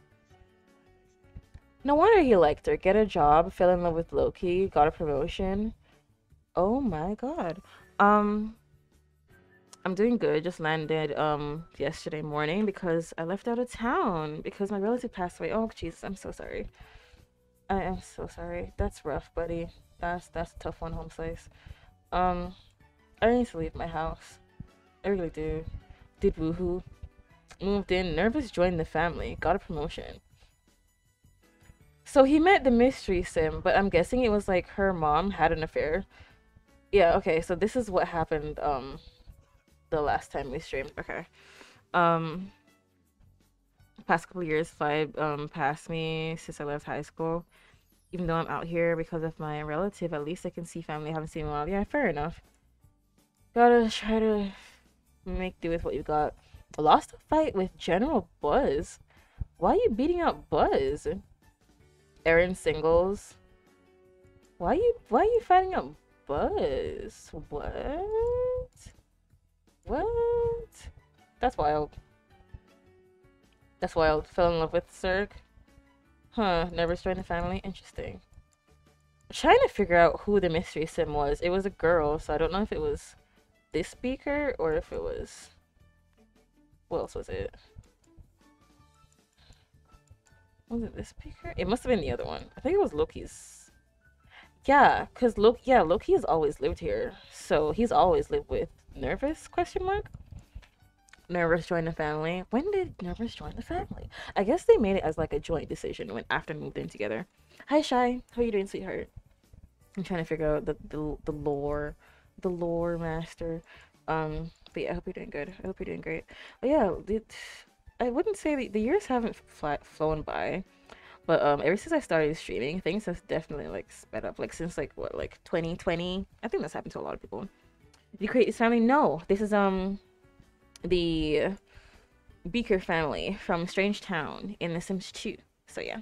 No wonder he liked her. Get a job, fell in love with Loki, got a promotion. Oh my god. Um, I'm doing good. Just landed um yesterday morning because I left out of town because my relative passed away. Oh Jesus, I'm so sorry. I am so sorry. That's rough, buddy. That's that's a tough one, home slice. Um, I need to leave my house. I really do. Did woohoo. Moved in, nervous, joined the family, got a promotion. So he met the mystery sim, but I'm guessing it was like her mom had an affair. Yeah, okay, so this is what happened um the last time we streamed. Okay. Um past couple years fly um past me since I left high school. Even though I'm out here because of my relative, at least I can see family I haven't seen in a while. Yeah, fair enough. Gotta try to make do with what you got. I lost a fight with General Buzz. Why are you beating up Buzz? Aaron Singles. Why you why are you fighting up Buzz? What? What? That's wild. That's wild. Fell in love with Cirque. Huh, never joined the family. Interesting. I'm trying to figure out who the mystery sim was. It was a girl, so I don't know if it was this speaker or if it was... What else was it? Was it this speaker? It must have been the other one. I think it was Loki's. Yeah, because Loki, yeah, Loki has always lived here. So he's always lived with Nervous, question mark? Nervous joined the family. When did Nervous join the family? I guess they made it as like a joint decision when after moved in together. Hi Shy, how are you doing, sweetheart? I'm trying to figure out the the, the lore, the lore master. Um, but yeah, I hope you're doing good. I hope you're doing great. But yeah, it, I wouldn't say the, the years haven't flat flown by, but um, ever since I started streaming, things have definitely like sped up. Like since like what, like twenty twenty? I think that's happened to a lot of people. Did you create this family? No, this is um the Beaker family from Strange Town in The Sims two. So yeah.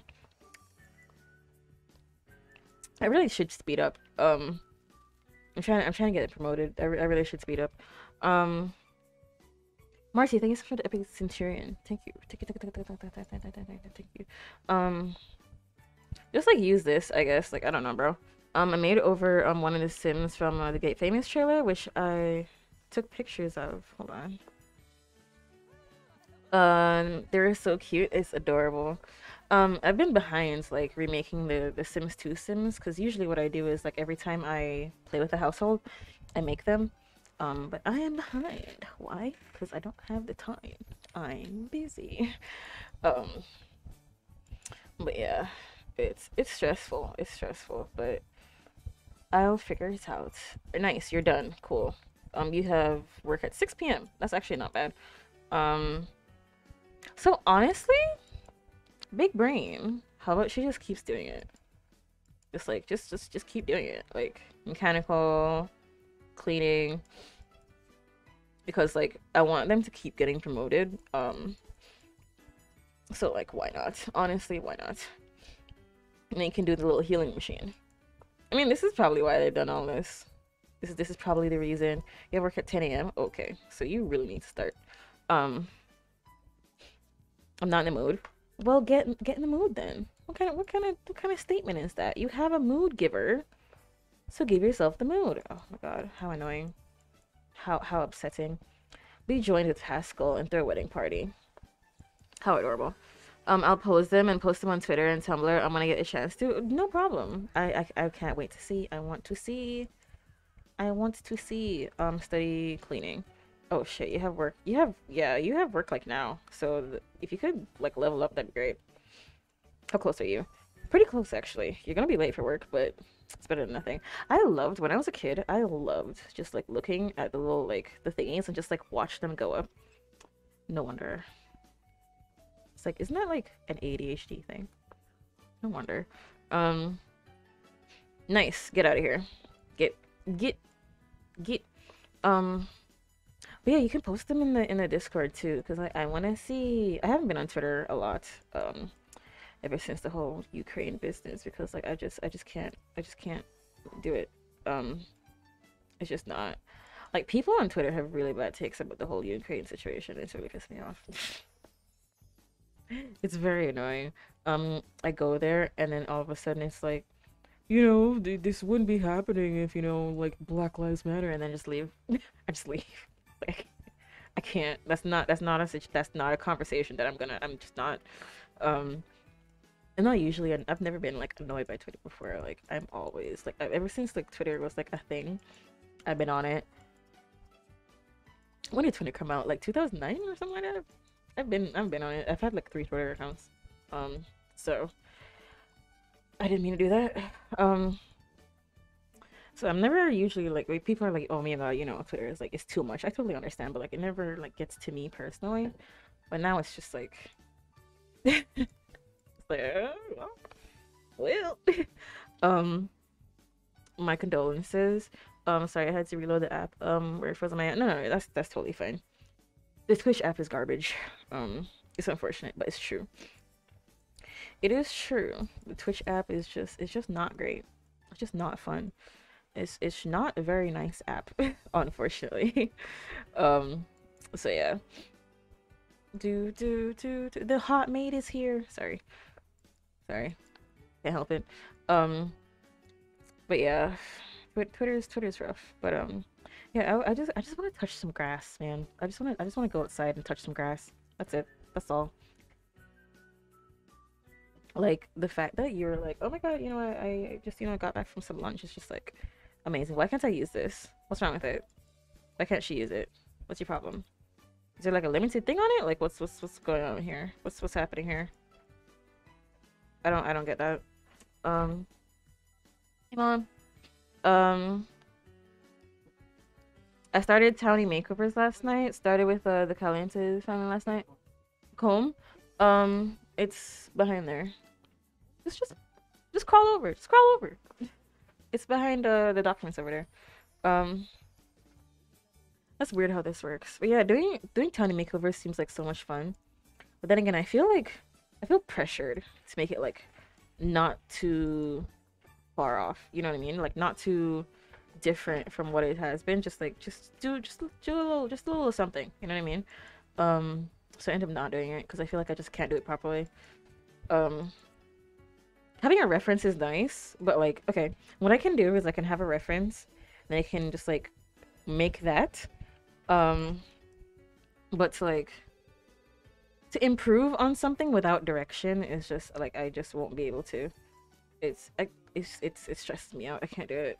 I really should speed up. Um I'm trying I'm trying to get it promoted. I, re I really should speed up. Um Marcy, thank you so much for the epic centurion. Thank you. Thank you, thank you, thank you, thank you, thank you, thank you. Um just like use this, I guess. Like I don't know, bro. Um I made over um one of the Sims from uh, the Get Famous trailer, which I took pictures of. Hold on. Um, they're so cute. It's adorable. Um, I've been behind like remaking the the Sims two Sims because usually what I do is like every time I play with a household, I make them. Um, but I am behind. Why? Because I don't have the time. I'm busy. Um, but yeah, it's it's stressful. It's stressful, but I'll figure it out. Nice, you're done. Cool. Um, you have work at six p m That's actually not bad. Um. So honestly, big brain. How about she just keeps doing it? Just like just just just keep doing it. Like mechanical, cleaning. Because like I want them to keep getting promoted. Um so like why not? Honestly, why not? And then you can do the little healing machine. I mean, this is probably why they've done all this. This is this is probably the reason. You have work at ten a m Okay, so you really need to start. Um I'm not in the mood. Well, get get in the mood then. What kind of what kind of what kind of statement is that? You have a mood giver, so give yourself the mood. Oh my god, how annoying, how how upsetting. Be joined with Pascal and throw a wedding party. How adorable. Um, I'll post them and post them on Twitter and Tumblr. I'm gonna get a chance to. No problem. I, I I can't wait to see. I want to see. I want to see. Um, study cleaning. Oh shit, you have work. You have yeah, you have work like now. So th if you could like level up, that'd be great. How close are you? Pretty close actually. You're gonna be late for work, but it's better than nothing. I loved when I was a kid. I loved just like looking at the little like the thingies and just like watch them go up. No wonder. It's like, isn't that like an A D H D thing? No wonder. Um, nice. Get out of here. Get, get, get. Um, but yeah, you can post them in the in the Discord too, because I I want to see. I haven't been on Twitter a lot. Um, ever since the whole Ukraine business, because like I just I just can't I just can't do it. Um, it's just not. Like people on Twitter have really bad takes about the whole Ukraine situation. It's really pissed me off. It's very annoying. Um, I go there and then all of a sudden it's like, you know, th this wouldn't be happening if, you know, like Black Lives Matter, and then just leave. I just leave. Like, I can't. That's not. That's not a. situ- That's not a conversation that I'm gonna. I'm just not. Um, and not usually. I've never been like annoyed by Twitter before. Like, I'm always like ever since like Twitter was like a thing. I've been on it. When did Twitter come out? Like two thousand nine or something like that. I've been I've been on it. I've had like three Twitter accounts. Um, so I didn't mean to do that. Um, so I'm never usually like, like people are like, oh man, uh, you know, Twitter is like it's too much. I totally understand, but like it never like gets to me personally. But now it's just like, it's like uh, well, um, my condolences. Um, sorry, I had to reload the app. Um, where it frozen my no, no, no, that's that's totally fine. The Twitch app is garbage. Um, it's unfortunate, but it's true. It is true. The Twitch app is just it's just not great. It's just not fun. It's it's not a very nice app, unfortunately. um, so yeah. Do do do do. The hot maid is here. Sorry, sorry, can't help it. Um, but yeah, but Twitter's Twitter's rough. But um, yeah, I, I just I just want to touch some grass, man. I just want to I just want to go outside and touch some grass. That's it. That's all. Like the fact that you're like, oh my god, you know, I, I just you know got back from some lunch. It's just like amazing. Why can't I use this? What's wrong with it? Why can't she use it? What's your problem? Is there like a limited thing on it? Like what's what's what's going on here? What's what's happening here? I don't I don't get that. Um, hey mom. Um, I started Townie makeovers last night. Started with uh, the Caliente family last night. Comb. Um, it's behind there. Just just just crawl over. Just crawl over. It's behind uh, the documents over there. Um, that's weird how this works. But yeah, doing doing Townie makeovers seems like so much fun. But then again, I feel like I feel pressured to make it like not too far off. You know what I mean? Like not too different from what it has been. Just like just do just do a little just a little something. You know what I mean? Um, so I end up not doing it because I feel like I just can't do it properly. Um, having a reference is nice, but like okay, what I can do is I can have a reference, and I can just like make that. Um, but to like to improve on something without direction is just like I just won't be able to. It's I, it's it's it stresses me out. I can't do it.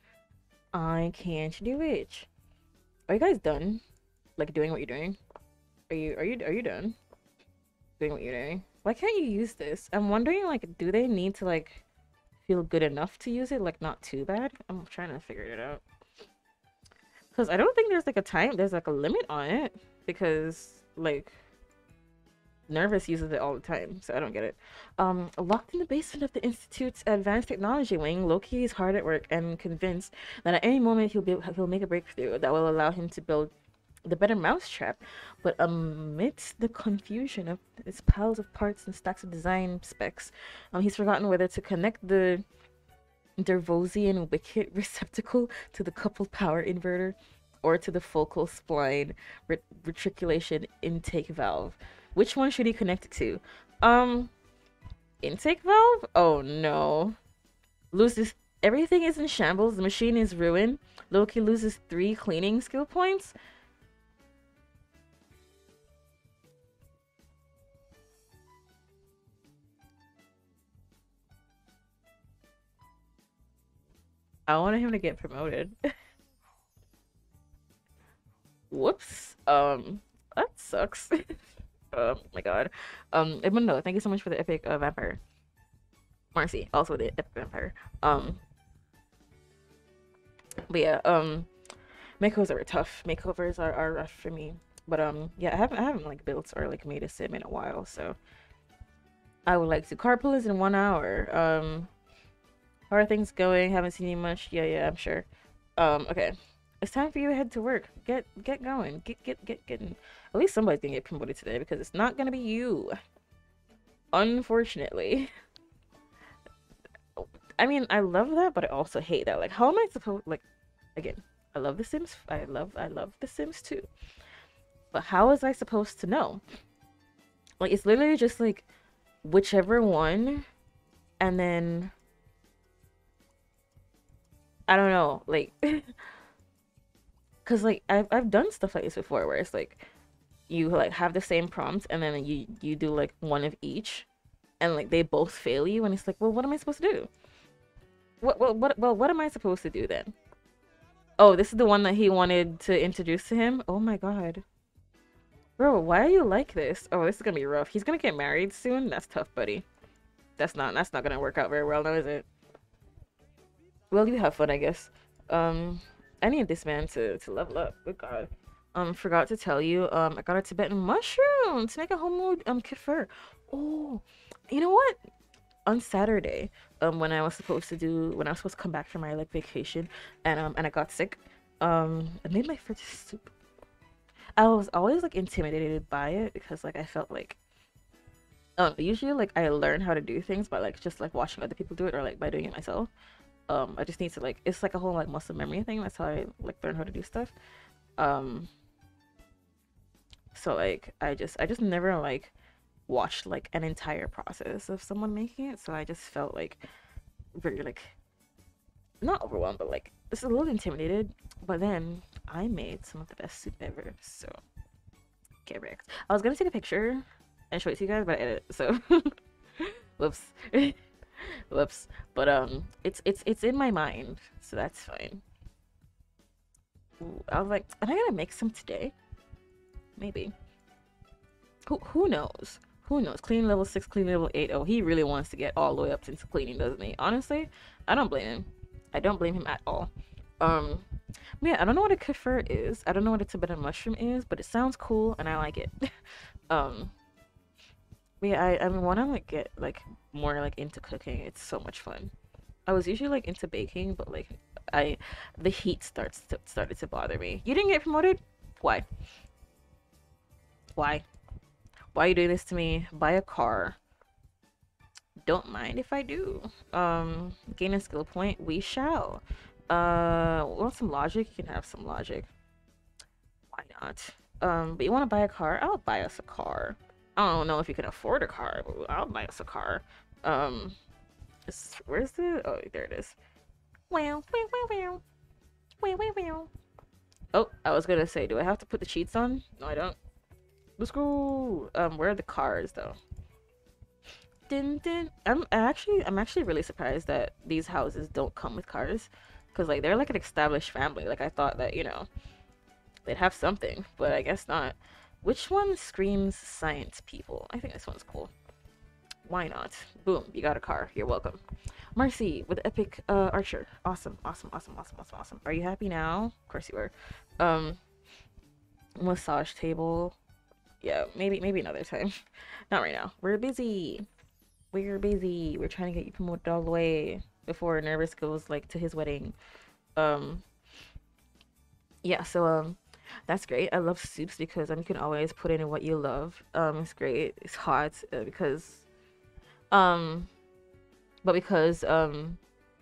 I can't do it. Are you guys done? Like doing what you're doing? Are you are you are you done doing what you're doing? Why can't you use this? I'm wondering like do they need to like feel good enough to use it? Like not too bad? I'm trying to figure it out. Because I don't think there's like a time there's like a limit on it because like Nervous uses it all the time, so I don't get it. Um, locked in the basement of the Institute's Advanced Technology Wing, Loki is hard at work and convinced that at any moment he'll be he'll make a breakthrough that will allow him to build the better mousetrap. But amidst the confusion of its piles of parts and stacks of design specs, um, he's forgotten whether to connect the Dervosian wicket receptacle to the coupled power inverter or to the focal spline ret retriculation intake valve. Which one should he connect it to? Um, intake valve? Oh no. Loses everything is in shambles. The machine is ruined. Loki loses three cleaning skill points. I wanted him to get promoted. Whoops. Um, that sucks. Oh my god. Um, Edmundo, thank you so much for the epic uh, vampire. Marcy, also the epic vampire. Um, but yeah, um, makeovers are tough. Makeovers are, are rough for me. But um, yeah, I haven't I haven't like built or like made a sim in a while, so I would like to carpool is in one hour. Um, how are things going? Haven't seen you much. Yeah, yeah, I'm sure. Um, okay. It's time for you to head to work. Get get going. Get get get getting. At least somebody's gonna get promoted today because it's not gonna be you. Unfortunately. I mean, I love that, but I also hate that. Like, how am I supposed like again, I love The Sims. I love I love The Sims too. But how was I supposed to know? Like it's literally just like whichever one and then I don't know, like cuz like I've I've done stuff like this before where it's like you like have the same prompt and then you you do like one of each and like they both fail you and it's like, well, what am I supposed to do? What what what well, what am I supposed to do then? Oh, this is the one that he wanted to introduce to him. Oh my god. Bro, why are you like this? Oh, this is gonna be rough. He's gonna get married soon. That's tough, buddy. That's not that's not gonna work out very well, now is it? Well, you have fun, I guess. Um, I need this man to to level up. Good God. Um, forgot to tell you. Um, I got a Tibetan mushroom to make a homemade um kefir. Oh, you know what? On Saturday, um, when I was supposed to do when I was supposed to come back from my like vacation, and um and I got sick, um, I made my first soup. I was always like intimidated by it because like I felt like um usually like I learn how to do things by like just like watching other people do it or like by doing it myself. Um, I just need to like it's like a whole like muscle memory thing. That's how I like learn how to do stuff. Um, so like I just I just never like watched like an entire process of someone making it. So I just felt like very like not overwhelmed, but like just a little intimidated. But then I made some of the best soup ever. So get wrecked. I was gonna take a picture and show it to you guys, but I edited it, so whoops. Whoops. But um it's it's it's in my mind, so that's fine. Ooh, I was like, am I gonna make some today? Maybe. Who who knows? Who knows? Clean level six, clean level eight. Oh, he really wants to get all the way up into cleaning, doesn't he? Honestly, I don't blame him. I don't blame him at all. Um, yeah, I don't know what a kefir is. I don't know what a Tibetan mushroom is, but it sounds cool and I like it. um, yeah, I I want to like get like more like into cooking. It's so much fun. I was usually like into baking, but like I the heat starts to, started to bother me. You didn't get promoted? Why? Why? Why are you doing this to me? Buy a car. Don't mind if I do. Um, gain a skill point. We shall. Uh, want some logic? You can have some logic. Why not? Um, but you want to buy a car? I'll buy us a car. I don't know if you can afford a car, but I'll buy us a car. Um, where's the? Oh, there it is. Wow, wow, wow, wow, wow, wow, wow. Oh, I was gonna say, do I have to put the cheats on? No, I don't. Let's go. Um, where are the cars though? Din din. I'm actually, I'm actually really surprised that these houses don't come with cars, cause like they're like an established family. Like I thought that you know they'd have something, but I guess not. Which one screams science people? I think this one's cool. Why not? Boom, you got a car. You're welcome. Marcy with epic uh, archer. Awesome, awesome, awesome, awesome, awesome, awesome. Are you happy now? Of course you are. Um, massage table. Yeah, maybe maybe another time. Not right now. We're busy. We're busy. We're trying to get you promoted all the way before Nervous goes like to his wedding. Um, yeah. So um, that's great. I love soups because um, you can always put in what you love. Um, it's great. It's hot uh, because um, but because um.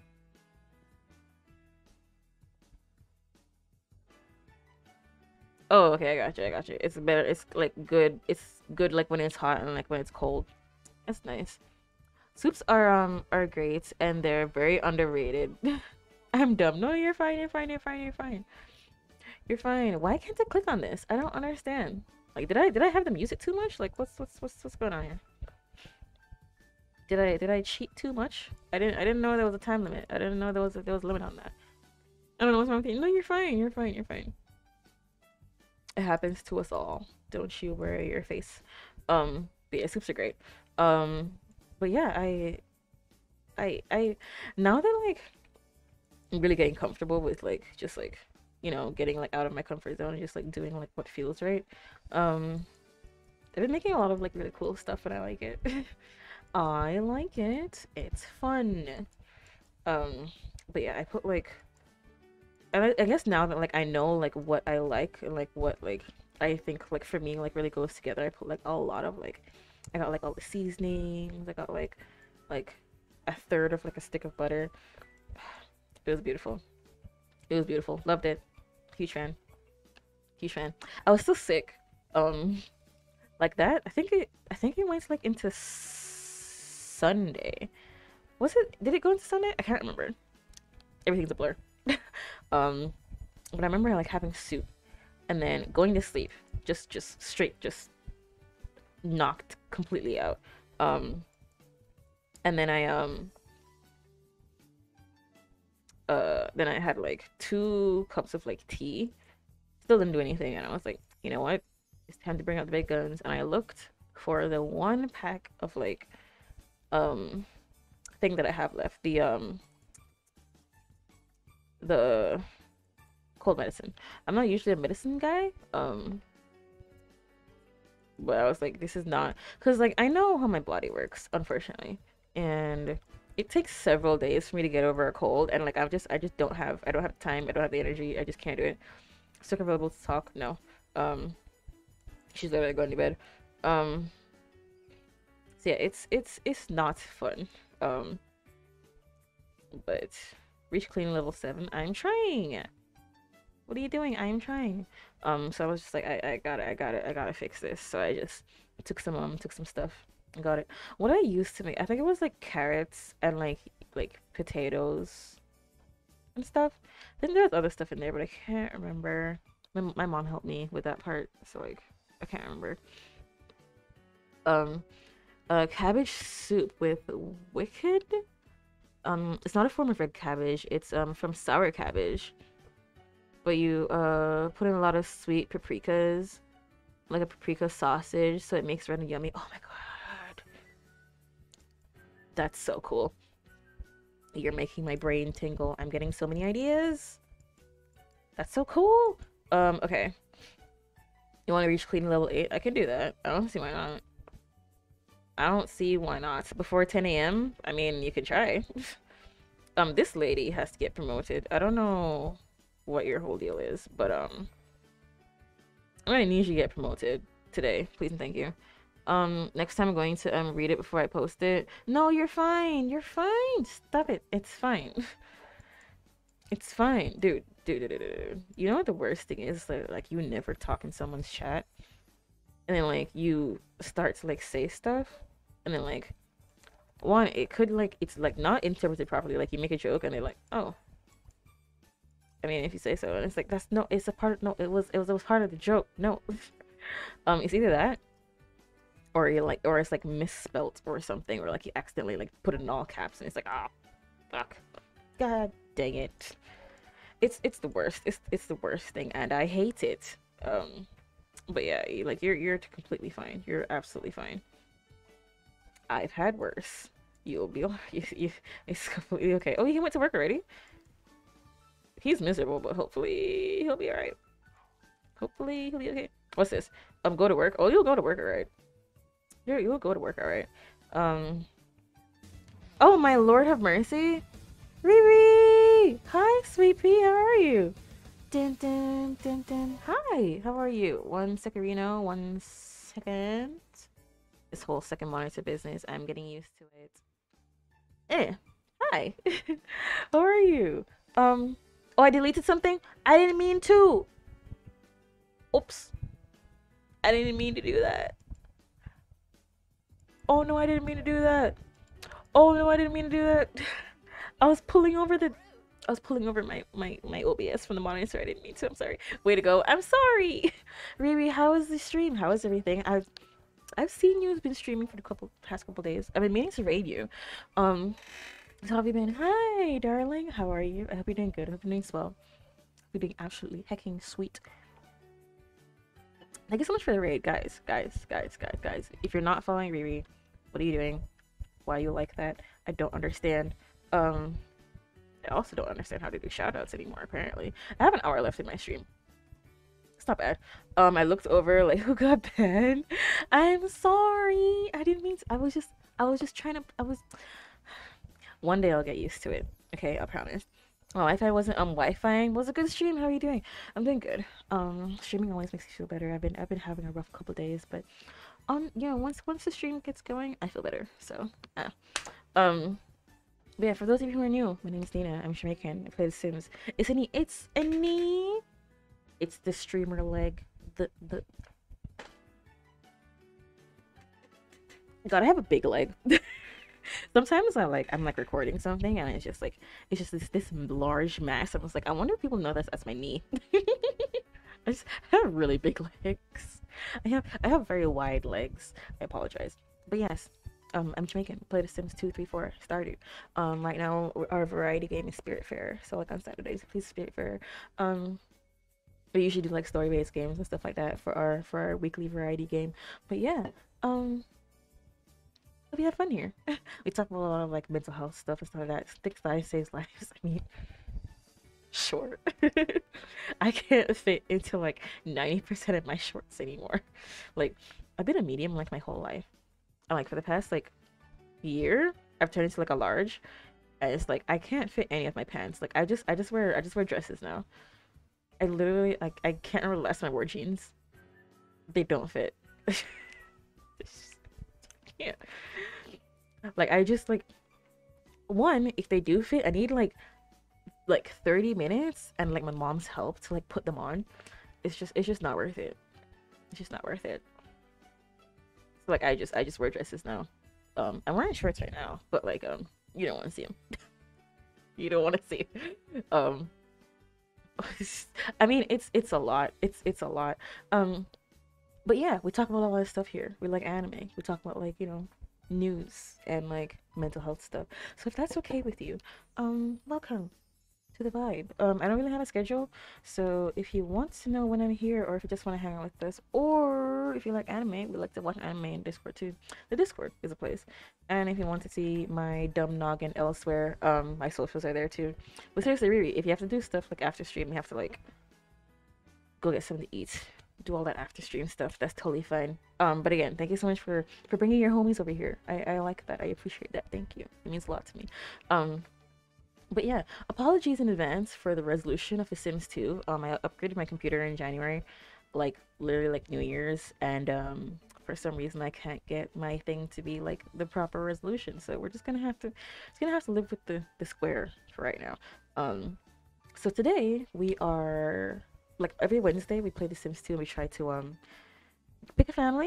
Oh, okay, I got you. I got you. It's better. It's like good. It's good like when it's hot and like when it's cold. That's nice. Soups are um are great and they're very underrated. I'm dumb. No, you're fine. You're fine. You're fine. You're fine. You're fine. Why can't I click on this? I don't understand. Like, did I did I have them use it too much? Like, what's what's what's what's going on here? Did I did I cheat too much? I didn't I didn't know there was a time limit. I didn't know there was a, there was a limit on that. I don't know what's wrong with you. No, you're fine. You're fine. You're fine. It happens to us all. Don't you worry your face. Um, but yeah, soups are great. Um, but yeah, I I I now that like I'm really getting comfortable with like just like you know getting like out of my comfort zone and just like doing like what feels right. Um, I've been making a lot of like really cool stuff and I like it. I like it. It's fun. Um, but yeah, I put like and I, I guess now that like I know like what I like and like what like I think like for me like really goes together, I put like a lot of like I got like all the seasonings. I got like like a third of like a stick of butter. It was beautiful. It was beautiful. Loved it. Huge fan. Huge fan. I was still sick. Um, like that. I think it. I think it went like into Sunday. Was it? Did it go into Sunday? I can't remember. Everything's a blur. um, but I remember like having soup and then going to sleep. Just, just straight, just knocked completely out. Um, and then I um uh then I had like two cups of like tea. Still didn't do anything, and I was like, you know what? It's time to bring out the big guns. And I looked for the one pack of like um thing that I have left. The um the cold medicine. I'm not usually a medicine guy. Um but I was like, this is not because like I know how my body works, unfortunately. And it takes several days for me to get over a cold and like I've just I just don't have I don't have time, I don't have the energy, I just can't do it. Still available to talk? No. Um she's literally going to bed. Um so yeah, it's it's it's not fun. Um but reach clean level seven. I'm trying. What are you doing? I am trying. Um so I was just like I, I got it, I got it, I gotta fix this. So I just took some um took some stuff and got it. What I used to make, I think it was like carrots and like like potatoes and stuff. Then there's other stuff in there, but I can't remember. My, my mom helped me with that part, so like I can't remember. Um, uh, cabbage soup with wicked. Um, it's not a form of red cabbage. It's um from sour cabbage, but you uh put in a lot of sweet paprikas, like a paprika sausage, so it makes red yummy. Oh my god, that's so cool. You're making my brain tingle. I'm getting so many ideas. That's so cool. Um, okay. You want to reach clean level eight? I can do that. I don't see why not. I don't see why not. Before ten A M? I mean, you can try. um, this lady has to get promoted. I don't know what your whole deal is, but um, I'm gonna need you to get promoted today. Please and thank you. Um, next time I'm going to um read it before I post it. No, you're fine. You're fine. Stop it. It's fine. It's fine, dude. Dude, dude, dude, dude. You know what the worst thing is? Like, like you never talk in someone's chat, and then like you start to like say stuff, and then like one, it could like it's like not interpreted properly. Like you make a joke, and they're like, oh. I mean, if you say so, and it's like that's no, it's a part. Of, no, it was it was it was part of the joke. No, um, it's either that, or you like, or it's like misspelt or something, or like you accidentally like put it in all caps, and it's like ah, oh, fuck, god dang it. It's it's the worst. It's it's the worst thing, and I hate it. Um, but yeah, like you're you're completely fine. You're absolutely fine. I've had worse. You'll be you, you, it's completely okay. Oh, he went to work already. He's miserable, but hopefully he'll be alright. Hopefully he'll be okay. What's this? Um, go to work. Oh, you'll go to work alright. You're you'll go to work alright. Um. Oh my Lord, have mercy. Riri! Hi, sweet pea, how are you? Dun, dun, dun, dun. Hi, how are you? One second, Reno, one second. This whole second monitor business, I'm getting used to it. Eh, hi. How are you? Um, oh, I deleted something? I didn't mean to. Oops. I didn't mean to do that. Oh no, I didn't mean to do that. Oh no, I didn't mean to do that. I was pulling over the I was pulling over my, my, my O B S from the monitor. I didn't mean to. I'm sorry. Way to go. I'm sorry. Riri, how was the stream? How was everything? I I've seen you've been streaming for the couple past couple days. I've been meaning to raid you. Um, so how have you been? Hi, darling. How are you? I hope you're doing good. I hope you're doing swell. You're doing absolutely hecking sweet. Thank you so much for the raid, guys. Guys, guys, guys, guys. If you're not following Riri, what are you doing? Why you like that? I don't understand. Um, I also don't understand how to do shoutouts anymore. Apparently, I have an hour left in my stream. It's not bad. Um, I looked over like who got banned. I'm sorry. I didn't mean to. I was just. I was just trying to. I was. One day I'll get used to it. Okay, I promise. My Wi-Fi wasn't um Wi-Fi. Was a good stream. How are you doing? I'm doing good. Um, streaming always makes me feel better. I've been I've been having a rough couple days, but um, you know, once once the stream gets going, I feel better. So, yeah. Um, but yeah, for those of you who are new, my name is Dana. I'm Jamaican. I play The Sims. It's any. It's any. It's the streamer leg. The the. God, I have a big leg. Sometimes I like I'm like recording something and it's just like it's just this this large mass. I was like, I wonder if people know that's that's my knee. I just have really big legs. I have I have very wide legs. I apologize, but yes, um, I'm Jamaican. Play The Sims two, three, four. Started. Um, right now our variety game is Spiritfarer. So like on Saturdays, please Spiritfarer. Um, we usually do like story-based games and stuff like that for our for our weekly variety game. But yeah, um. we had fun here. We talked about a lot of like mental health stuff and stuff like that. Thick thighs saves lives. I mean, short. I can't fit into like ninety percent of my shorts anymore. Like, I've been a medium like my whole life. And like for the past like year, I've turned into like a large. And it's like I can't fit any of my pants. Like I just I just wear I just wear dresses now. I literally like I can't remember the last time I wore jeans. They don't fit. Yeah. Like I just like one, if they do fit, I need like like thirty minutes and like my mom's help to like put them on. It's just it's just not worth it. It's just not worth it. So like I just I just wear dresses now. Um I'm wearing shorts right now, but like um you don't want to see them. You don't want to see. Um I mean it's it's a lot. It's it's a lot. Um but yeah, we talk about a lot of stuff here. We like anime. We talk about like, you know, news and like mental health stuff. So if that's okay with you, um, welcome to the vibe. Um, I don't really have a schedule, so if you want to know when I'm here, or if you just want to hang out with us, or if you like anime, we like to watch anime in Discord too. The Discord is a place. And if you want to see my dumb noggin elsewhere, um, my socials are there too. But seriously, Riri, if you have to do stuff like after stream, you have to like go get something to eat, do all that after stream stuff, that's totally fine. Um but again, thank you so much for for bringing your homies over here. i i like that. I appreciate that. Thank you. It means a lot to me. um but yeah, apologies in advance for the resolution of The Sims two. um I upgraded my computer in January, like literally like New Year's, and um for some reason I can't get my thing to be like the proper resolution, so we're just gonna have to it's gonna have to live with the the square for right now. um so today we are like every Wednesday we play The Sims two and we try to um pick a family,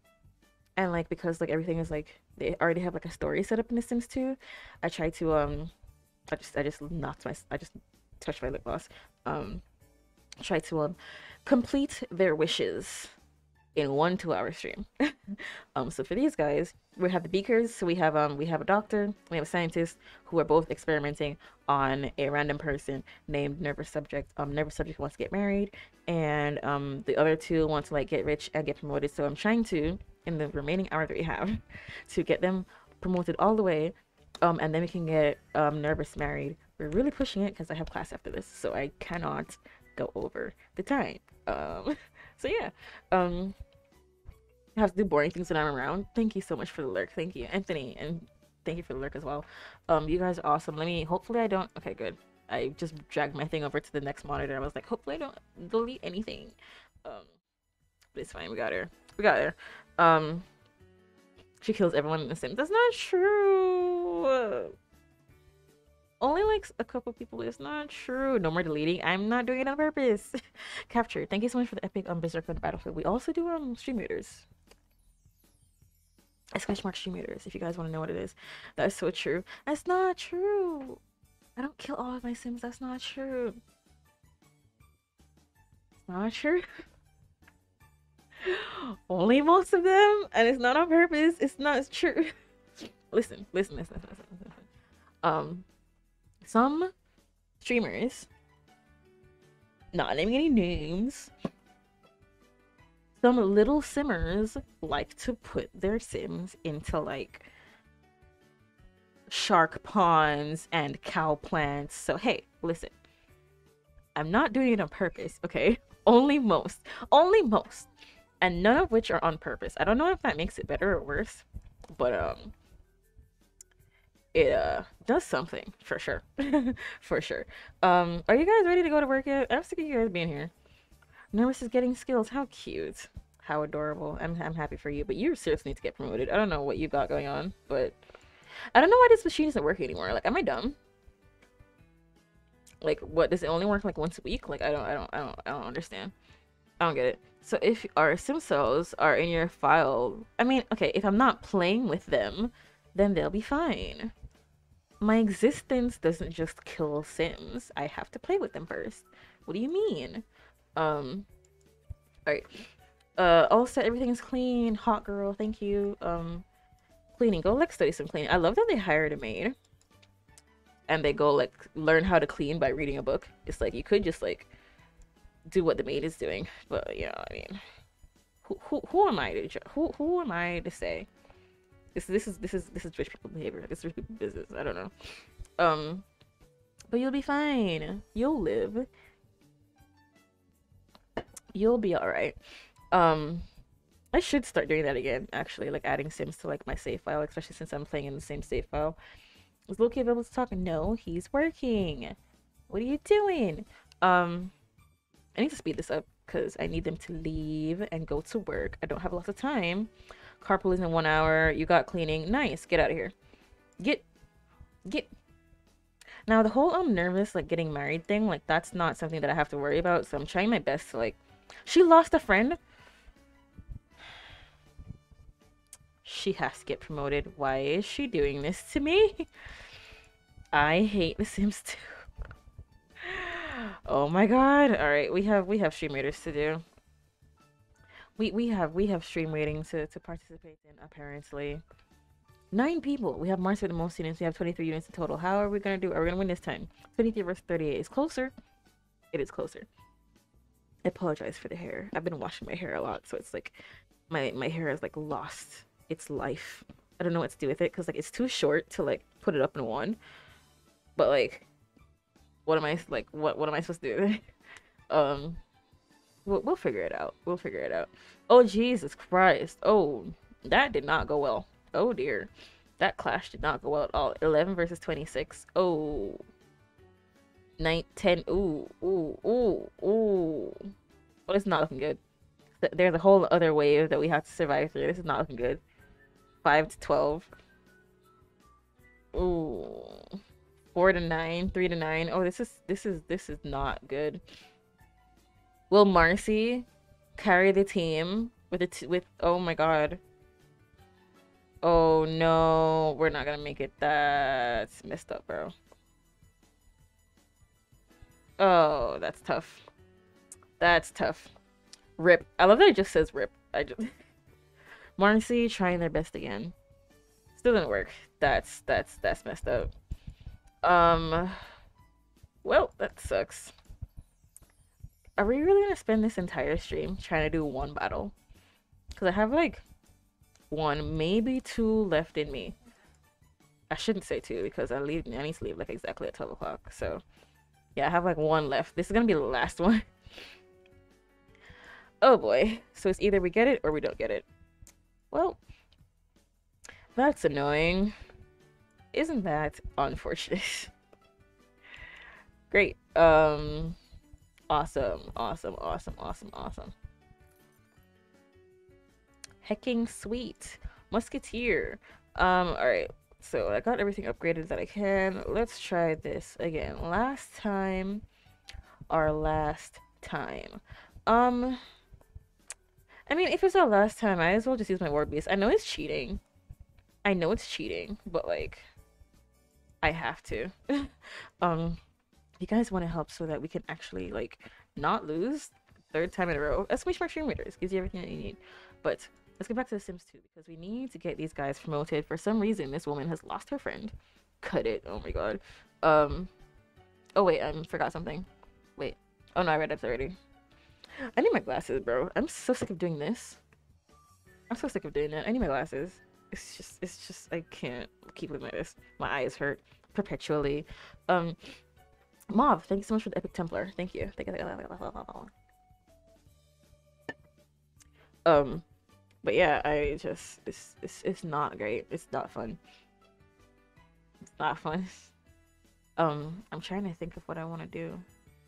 and like because like everything is like they already have like a story set up in The Sims two. I try to um I just I just knocked my I just touched my lip gloss. Um try to um complete their wishes in one two hour stream. Um so for these guys, we have the Beakers. So we have um we have a doctor, we have a scientist who are both experimenting on a random person named Nervous Subject. Um Nervous Subject wants to get married, and um the other two want to like get rich and get promoted. So I'm trying to, in the remaining hour that we have, to get them promoted all the way, um and then we can get um Nervous married. We're really pushing it because I have class after this, so I cannot go over the time. Um so yeah, um I have to do boring things when I'm around. Thank you so much for the lurk. Thank you, Anthony, and thank you for the lurk as well. Um, you guys are awesome. Let me. Hopefully, I don't. Okay, good. I just dragged my thing over to the next monitor. I was like, hopefully, I don't delete anything. Um, but it's fine. We got her. We got her. Um, she kills everyone in the sim. That's not true. Only like a couple people. It's not true. No more deleting. I'm not doing it on purpose. Capture. Thank you so much for the epic um berserk on the battlefield. We also do um stream readers. Exclamation mark stream readers, if you guys want to know what it is. That is so true. That's not true. I don't kill all of my sims. That's not true. It's not true. Only most of them, and it's not on purpose. It's not it's true. Listen, listen, listen, listen, listen, listen. Um, some streamers, not naming any names, some little simmers like to put their sims into like shark ponds and cow plants. So hey, listen, I'm not doing it on purpose, okay? Only most, only most, and none of which are on purpose. I don't know if that makes it better or worse, but um, it uh does something for sure, for sure. Um, are you guys ready to go to work yet? I'm sick of you guys being here. Nervous is getting skills. How cute. How adorable. I'm I'm happy for you, but you seriously need to get promoted. I don't know what you got going on, but I don't know why this machine isn't working anymore. Like, am I dumb? Like, what, does it only work like once a week? Like, I don't I don't I don't I don't understand. I don't get it. So if our sim cells are in your file, I mean, okay, if I'm not playing with them, then they'll be fine. My existence doesn't just kill sims. I have to play with them first. What do you mean? Um, all right. Uh, all set. Everything is clean. Hot girl. Thank you. Um, cleaning. Go like study some cleaning. I love that they hired a maid, and they go like learn how to clean by reading a book. It's like you could just like do what the maid is doing, but yeah, I mean, who who who am I to who who am I to say? This this is this is this is rich people behavior. This is rich people business. I don't know. Um, but you'll be fine. You'll live. You'll be all right. Um, I should start doing that again. Actually, like adding sims to like my save file, especially since I'm playing in the same save file. Is Loki available to talk? No, he's working. What are you doing? Um, I need to speed this up because I need them to leave and go to work. I don't have lots of time. Carpool is in one hour. You got cleaning. Nice. Get out of here. Get. Get. Now, the whole I'm nervous, like, getting married thing, like, that's not something that I have to worry about. So I'm trying my best to, like... She lost a friend. She has to get promoted. Why is she doing this to me? I hate The Sims two. Oh my god. Alright, we have we have stream raiders to do. We we have we have stream rating to, to participate in, apparently. Nine people. We have Mars with the most units. We have twenty-three units in total. How are we gonna do? Are we gonna win this time? twenty-three versus thirty-eight is closer. It is closer. I apologize for the hair. I've been washing my hair a lot, so it's like my my hair has like lost its life. I don't know what to do with it because like it's too short to like put it up in one. But like, what am I like? What what am I supposed to do? um, we'll we'll figure it out. We'll figure it out. Oh Jesus Christ! Oh, that did not go well. Oh dear, that clash did not go well at all. eleven versus twenty-six. Oh. nine, ten. Ooh, ooh, ooh, ooh. Well, it's not looking good. There's a whole other wave that we have to survive through. This is not looking good. five to twelve. Ooh. four to nine, three to nine. Oh, this is this is this is not good. Will Marcy carry the team with it with oh my god. Oh no, we're not gonna make it. That's messed up, bro. Oh, that's tough. That's tough. Rip. I love that it just says rip. I just Marcy trying their best again. Still didn't work. That's that's that's messed up. Um well, that sucks. Are we really gonna spend this entire stream trying to do one battle? Because I have like one, maybe two left in me. I shouldn't say two because I leave I need to leave like exactly at twelve o'clock. So yeah, I have like one left. This is gonna be the last one. Oh boy. So it's either we get it or we don't get it. Well, that's annoying. Isn't that unfortunate? Great. Um, awesome, awesome, awesome, awesome, awesome. Hecking sweet. Musketeer. Um, alright. So I got everything upgraded that I can. Let's try this again. Last time. Our last time. Um, I mean, if it's our last time, I might as well just use my ward beast. I know it's cheating. I know it's cheating, but like, I have to. um, you guys want to help so that we can actually like not lose? Third time in a row. Exclamation mark stream readers gives you everything that you need. But let's get back to The Sims two because we need to get these guys promoted. For some reason, this woman has lost her friend. Cut it. Oh my god. Um. Oh wait, I um, forgot something. Wait. Oh no, I read it already. I need my glasses, bro. I'm so sick of doing this. I'm so sick of doing that. I need my glasses. It's just, it's just, I can't keep looking like this. My eyes hurt perpetually. Um, Mauve, thank you so much for the Epic Templar. Thank you. Thank you. Um, but yeah, I just, it's, it's, it's not great. It's not fun. It's not fun. Um, I'm trying to think of what I want to do.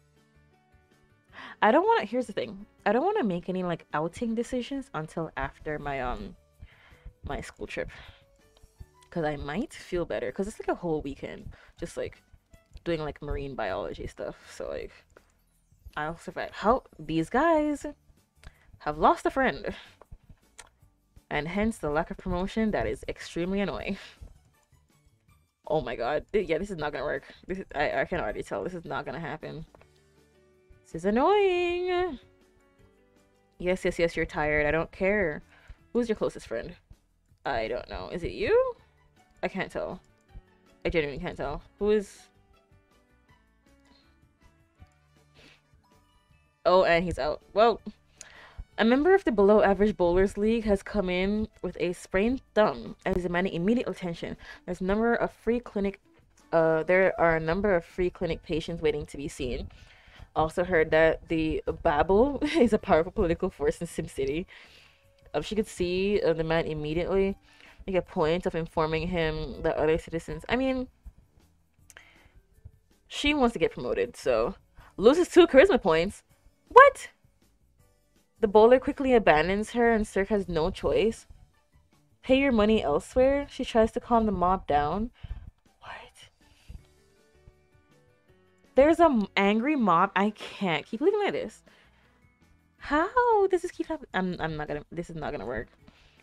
I don't want to, here's the thing. I don't want to make any like outing decisions until after my, um, my school trip. Because I might feel better. Because it's like a whole weekend. Just like doing like marine biology stuff. So like, I'll survive. How these guys have lost a friend. And hence the lack of promotion that is extremely annoying. Oh my god. Yeah, this is not gonna work. This is, I, I can already tell this is not gonna happen. This is annoying. Yes, yes, yes, you're tired. I don't care. Who's your closest friend? I don't know. Is it you? I can't tell. I genuinely can't tell. Who is... Oh, and he's out. Well, a member of the below average bowlers league has come in with a sprained thumb and is demanding immediate attention. There's a number of free clinic uh there are a number of free clinic patients waiting to be seen. Also heard that the Babel is a powerful political force in SimCity. Um, she could see uh, the man immediately make a point of informing him that other citizens. I mean, she wants to get promoted, so loses two charisma points. What? The bowler quickly abandons her and Cirque has no choice. Pay your money elsewhere? She tries to calm the mob down. What? There's an angry mob. I can't keep living like this. How does this keep happening? I'm, I'm not gonna, this is not gonna work.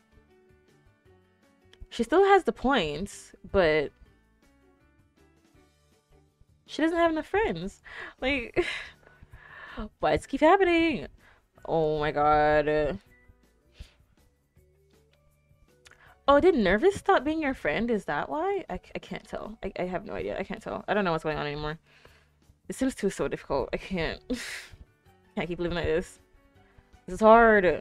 She still has the points, but she doesn't have enough friends. Like, why does it keep happening? Oh my god. Oh, did Nervous stop being your friend? Is that why? I, I can't tell. I, I have no idea. I can't tell. I don't know what's going on anymore. The Sims two is so difficult. I can't. Can't keep living like this. This is hard.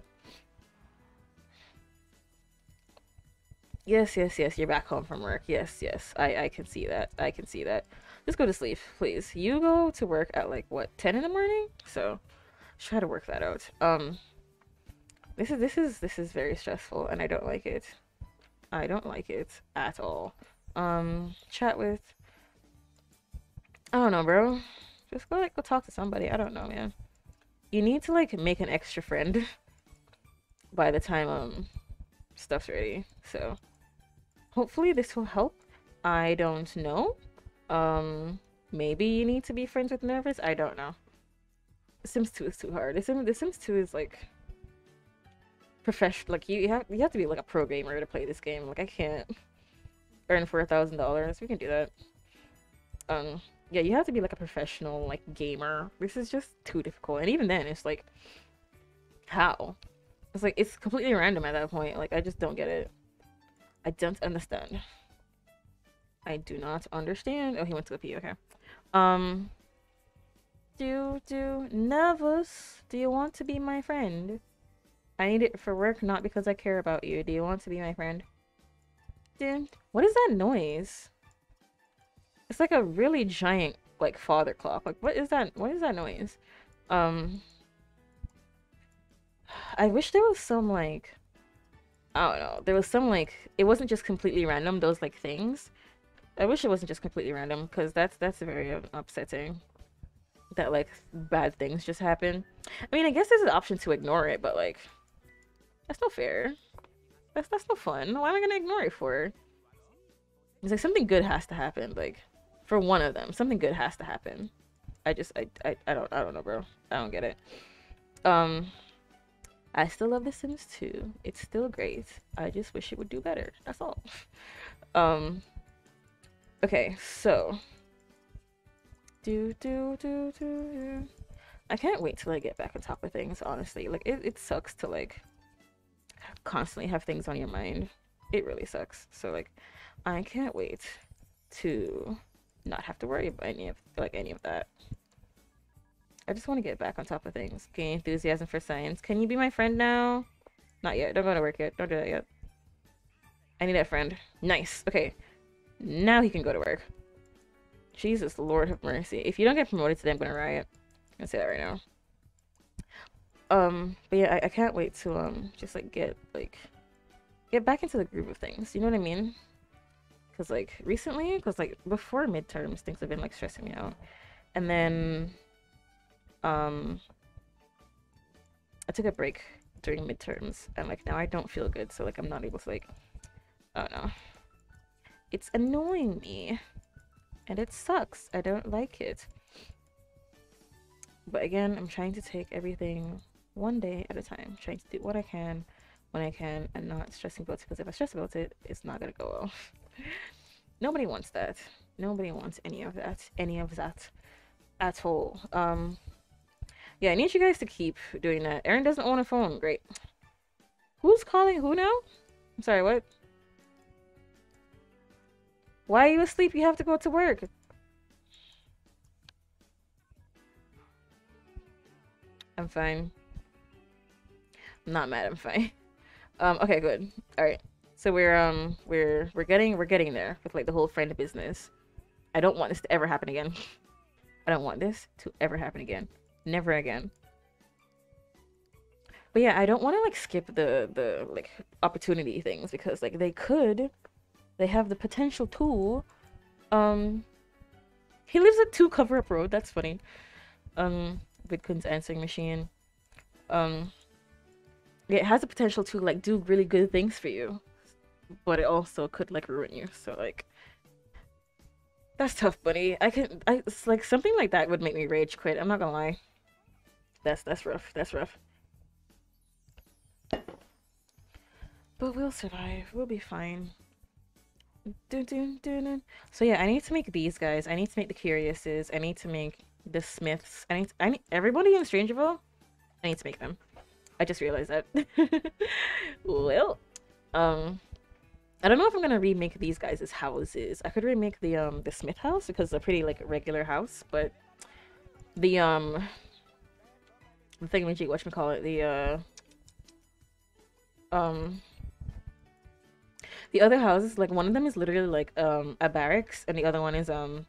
Yes, yes, yes. You're back home from work. Yes, yes. I, I can see that. I can see that. Just go to sleep, please. You go to work at like what, ten in the morning? So try to work that out. Um this is this is this is very stressful and I don't like it. I don't like it at all. Um chat with I don't know, bro. Just go like go talk to somebody. I don't know, man. You need to like make an extra friend by the time um stuff's ready. So hopefully this will help. I don't know. Um maybe you need to be friends with Nervous. I don't know. Sims two is too hard. The Sims, the Sims two is like professional. Like you, you have you have to be like a pro gamer to play this game. Like I can't earn for a thousand dollars. We can do that. Um yeah, you have to be like a professional like gamer. This is just too difficult. And even then, it's like how? It's like it's completely random at that point. Like I just don't get it. I don't understand. I do not understand. Oh, he went to the P. Okay. Um. Do do Nervous? Do you want to be my friend? I need it for work, not because I care about you. Do you want to be my friend? Dude, what is that noise? It's like a really giant, like, father clock. Like, what is that? What is that noise? Um, I wish there was some, like, I don't know. There was some, like, it wasn't just completely random, those, like, things. I wish it wasn't just completely random, because that's, that's very upsetting. That, like, bad things just happen. I mean, I guess there's an option to ignore it, but, like, that's not fair. That's, that's no fun. Why am I gonna ignore it for? It's like, something good has to happen, like, for one of them. Something good has to happen. I just, I, I, I don't, I don't know, bro. I don't get it. Um, I still love The Sims two. It's still great. I just wish it would do better. That's all. Um, okay, so. Do, do, do, do, do. I can't wait till I get back on top of things, honestly. Like, it, it sucks to, like, constantly have things on your mind. It really sucks. So, like, I can't wait to not have to worry about any of, like, any of that. I just want to get back on top of things. Gain enthusiasm for science. Can you be my friend now? Not yet. Don't go to work yet. Don't do that yet. I need that friend. Nice. Okay. Now he can go to work. Jesus, Lord have mercy. If you don't get promoted today, I'm gonna riot. I'm gonna say that right now. Um, but yeah, I, I can't wait to um just like get like get back into the groove of things. You know what I mean? Cause like recently, cause like before midterms, things have been like stressing me out, and then um I took a break during midterms, and like now I don't feel good, so like I'm not able to like I don't know. It's annoying me. And it sucks. I don't like it. But again, I'm trying to take everything one day at a time. Trying to do what I can when I can and not stressing about it. Because if I stress about it, it's not going to go well. Nobody wants that. Nobody wants any of that. Any of that at all. Um, yeah, I need you guys to keep doing that. Aaron doesn't own a phone. Great. Who's calling who now? I'm sorry, what? Why are you asleep? You have to go to work. I'm fine. I'm not mad, I'm fine. Um, okay, good. Alright. So we're um we're we're getting we're getting there with like the whole friend business. I don't want this to ever happen again. I don't want this to ever happen again. Never again. But yeah, I don't want to like skip the the like opportunity things because like they could they have the potential to. Um, he lives at two Cover Up Road. That's funny. Um, Vidkun's answering machine. Um, yeah, it has the potential to like do really good things for you, but it also could like ruin you. So like, that's tough, buddy. I can. I it's like something like that would make me rage quit. I'm not gonna lie. That's that's rough. That's rough. But we'll survive. We'll be fine. Dun, dun, dun, dun. So yeah, I need to make these guys. I need to make the Curiouses. I need to make the Smiths. I need, to, I need everybody in Strangerville. I need to make them. I just realized that. Well, um, I don't know if I'm gonna remake these guys as houses. I could remake the um the Smith house because it's a pretty like regular house, but the um the thingamajig, whatchamacallit, the uh um the other houses, like one of them is literally like um a barracks and the other one is um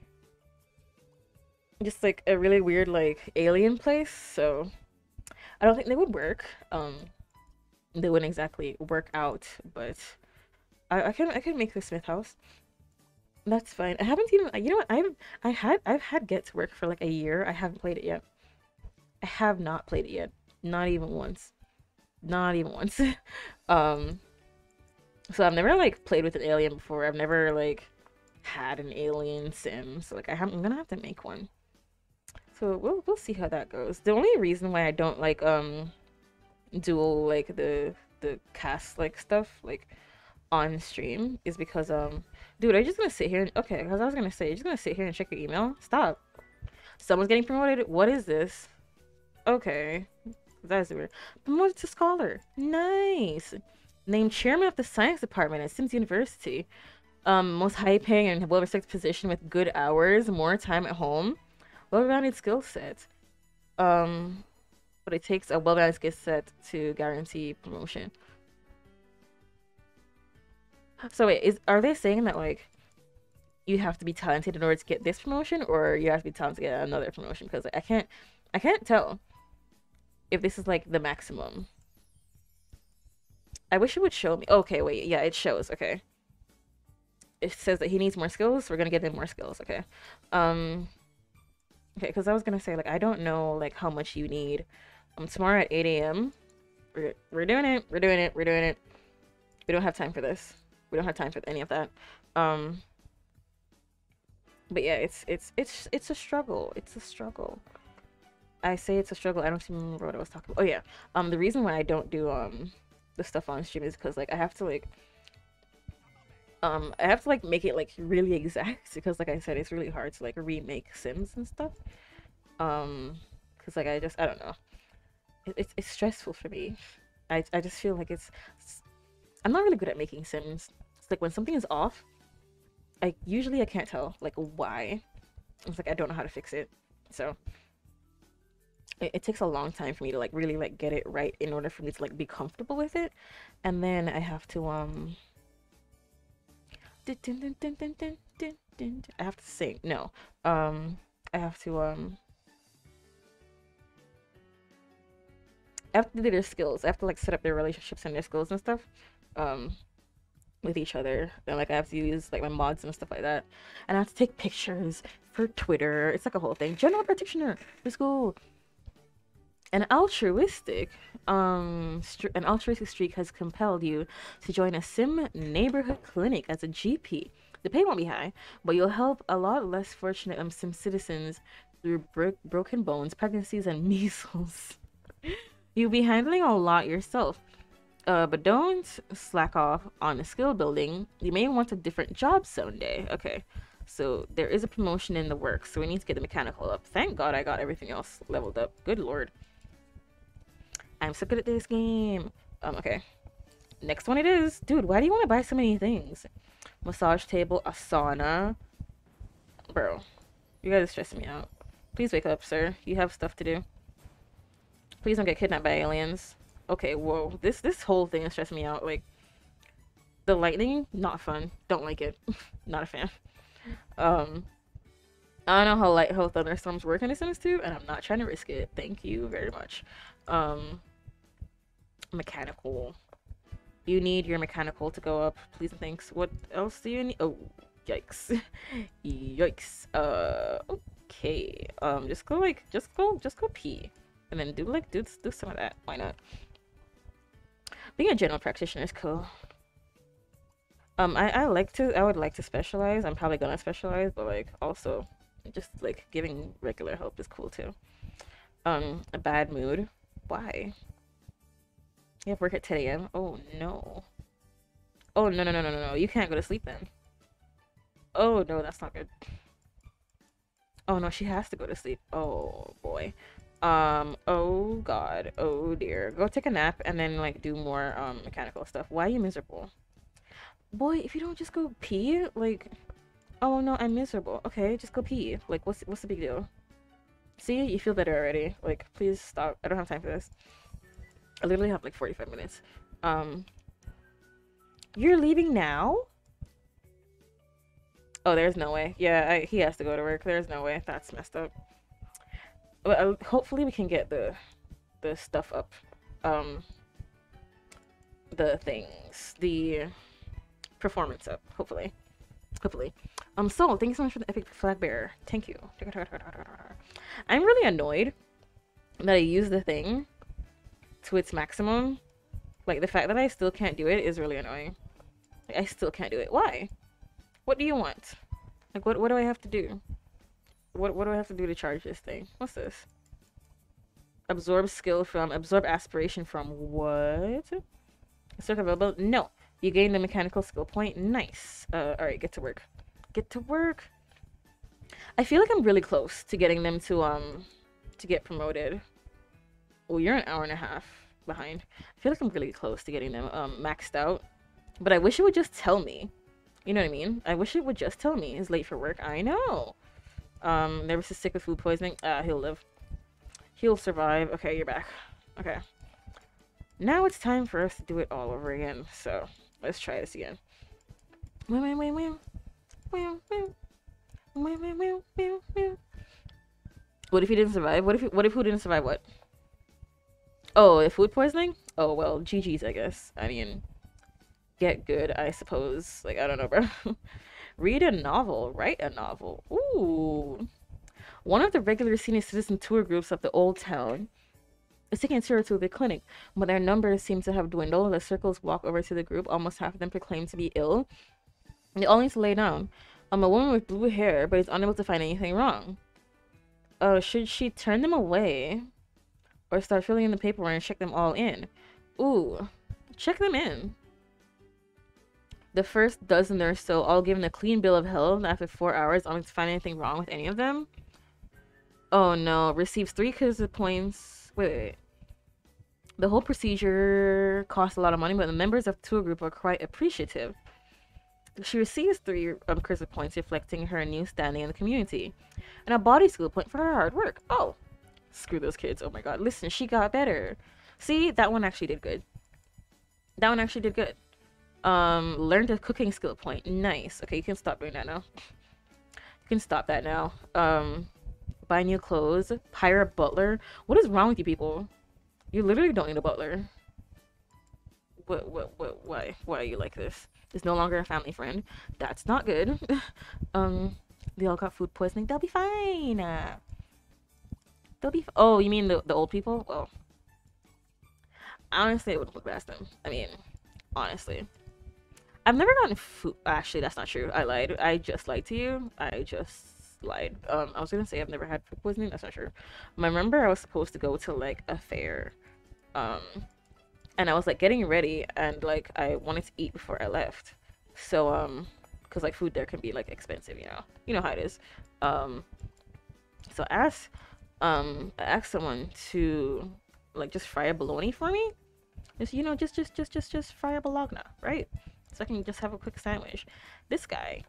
just like a really weird like alien place, so I don't think they would work. Um they wouldn't exactly work out, but I, I can I can make the Smith house. That's fine. I haven't even you know what I've I had I've had Get to Work for like a year. I haven't played it yet. I have not played it yet. Not even once. Not even once. um So I've never like played with an alien before. I've never like had an alien sim. So like I have, I'm gonna have to make one. So we'll we'll see how that goes. The only reason why I don't like um dual like the the cast like stuff like on stream is because um dude, are you just gonna sit here and okay, because I was gonna say you're just gonna sit here and check your email? Stop. Someone's getting promoted. What is this? Okay. That's weird. Promoted to scholar. Nice. Named chairman of the science department at Sims University. Um, most high paying and well respected position with good hours, more time at home, well rounded skill set. Um, but it takes a well rounded skill set to guarantee promotion. So wait, is are they saying that like you have to be talented in order to get this promotion, or you have to be talented to get another promotion? Because like, I can't, I can't tell if this is like the maximum. I wish it would show me. Okay, wait, yeah, it shows. Okay. It says that he needs more skills. We're gonna give him more skills. Okay. Um. Okay, because I was gonna say like I don't know like how much you need. Um, tomorrow at eight A M We're we're doing it. We're doing it. We're doing it. We don't have time for this. We don't have time for any of that. Um. But yeah, it's it's it's it's a struggle. It's a struggle. I say it's a struggle. I don't even remember what I was talking about. Oh yeah. Um. The reason why I don't do um the stuff on stream is because like I have to like um I have to like make it like really exact because like I said it's really hard to like remake Sims and stuff. Um because like I just I don't know. It, it's it's stressful for me. I I just feel like it's. I'm not really good at making sims. It's like when something is off, I usually I can't tell like why. It's like I don't know how to fix it. So it, it takes a long time for me to like really like get it right in order for me to like be comfortable with it, and then I have to um. I have to sing. No, um, I have to um. I have to do their skills. I have to like set up their relationships and their skills and stuff, um, with each other. And like I have to use like my mods and stuff like that. And I have to take pictures for Twitter. It's like a whole thing. General practitioner for school. An altruistic, um, an altruistic streak has compelled you to join a sim neighborhood clinic as a G P. The pay won't be high, but you'll help a lot less fortunate um sim citizens through bro broken bones, pregnancies, and measles. You'll be handling a lot yourself. Uh, but don't slack off on the skill building. You may want a different job someday. Okay, so there is a promotion in the works, so we need to get the mechanical up. Thank God I got everything else leveled up. Good lord. I'm so good at this game. Um, okay. Next one it is. Dude, why do you want to buy so many things? Massage table, a sauna. Bro, you guys are stressing me out. Please wake up, sir. You have stuff to do. Please don't get kidnapped by aliens. Okay, whoa. This this whole thing is stressing me out. Like, the lightning, not fun. Don't like it. Not a fan. Um, I don't know how light how thunderstorms work in The Sims two, and I'm not trying to risk it. Thank you very much. Um, mechanical. You need your mechanical to go up. Please and thanks. What else do you need? Oh, yikes. Yikes. Uh, okay. Um, just go like, just go, just go pee. And then do like, do, do some of that. Why not? Being a general practitioner is cool. Um, I, I like to, I would like to specialize. I'm probably gonna specialize, but like, also, just like giving regular help is cool too. Um, a bad mood. Why? You have work at ten A M? Oh no. Oh no no no no no no. You can't go to sleep then. Oh no, that's not good. Oh no, she has to go to sleep. Oh boy. Um, oh god. Oh dear. Go take a nap and then like do more um mechanical stuff. Why are you miserable? Boy, if you don't just go pee, like, oh no, I'm miserable. Okay, just go pee. Like, what's what's the big deal? See, you feel better already. Like, please stop. I don't have time for this. I literally have like forty-five minutes. Um, you're leaving now? Oh, there's no way. Yeah, I, he has to go to work. There's no way. That's messed up. But uh, hopefully we can get the the stuff up. Um, the things, the performance up. Hopefully, hopefully. Um, so thank you so much for the epic flag bearer. Thank you. I'm really annoyed that I use the thing to its maximum. Like, the fact that I still can't do it is really annoying. Like, I still can't do it. Why? What do you want? Like, what, what do I have to do? What, what do I have to do to charge this thing? What's this? Absorb skill from... Absorb aspiration from what? Circle available? No. You gain the mechanical skill point. Nice. Uh, alright, get to work. Get to work. I feel like I'm really close to getting them to, um... to get promoted. Well, you're an hour and a half behind. I feel like I'm really close to getting them um, maxed out. But I wish it would just tell me. You know what I mean? I wish it would just tell me. He's late for work. I know. Um, never so sick with food poisoning. Ah, he'll live. He'll survive. Okay, you're back. Okay. Now it's time for us to do it all over again. So, let's try this again. What if he didn't survive? What if he, what if who didn't survive what? Oh, if food poisoning? Oh, well, G G's, I guess. I mean, get good, I suppose. Like, I don't know, bro. Read a novel. Write a novel. Ooh. One of the regular senior citizen tour groups of the old town is taking a tour to the clinic. When their numbers seem to have dwindled, the circles walk over to the group. Almost half of them proclaim to be ill. They all need to lay down. I'm a woman with blue hair, but is unable to find anything wrong. Oh, uh, should she turn them away? Or start filling in the paperwork and check them all in? Ooh, check them in. The first dozen or so all given a clean bill of health after four hours, unable to find anything wrong with any of them. Oh no, receives three kids points. Wait, wait, wait. The whole procedure costs a lot of money, but the members of tour group are quite appreciative. She receives three um, Christmas points, reflecting her new standing in the community, and a body skill point for her hard work. Oh, screw those kids. Oh my god. Listen, she got better. See, that one actually did good. That one actually did good. Um, learned a cooking skill point. Nice. Okay, you can stop doing that now. You can stop that now. Um, buy new clothes. Hire a butler. What is wrong with you people? You literally don't need a butler. What, what, what, why? Why are you like this? Is no longer a family friend. That's not good. um, they all got food poisoning. They'll be fine. They'll be. F oh, you mean the the old people? Well, honestly, it wouldn't look past them. I mean, honestly, I've never gotten food. Actually, that's not true. I lied. I just lied to you. I just lied. Um, I was gonna say I've never had food poisoning. That's not true. I remember I was supposed to go to like a fair. Um, and I was like getting ready, and like I wanted to eat before I left. So um, because like food there can be like expensive, you know. You know how it is. Um, so I asked um I asked someone to like just fry a bologna for me. Just you know, just just just just just fry a bologna, right? So I can just have a quick sandwich. This guy,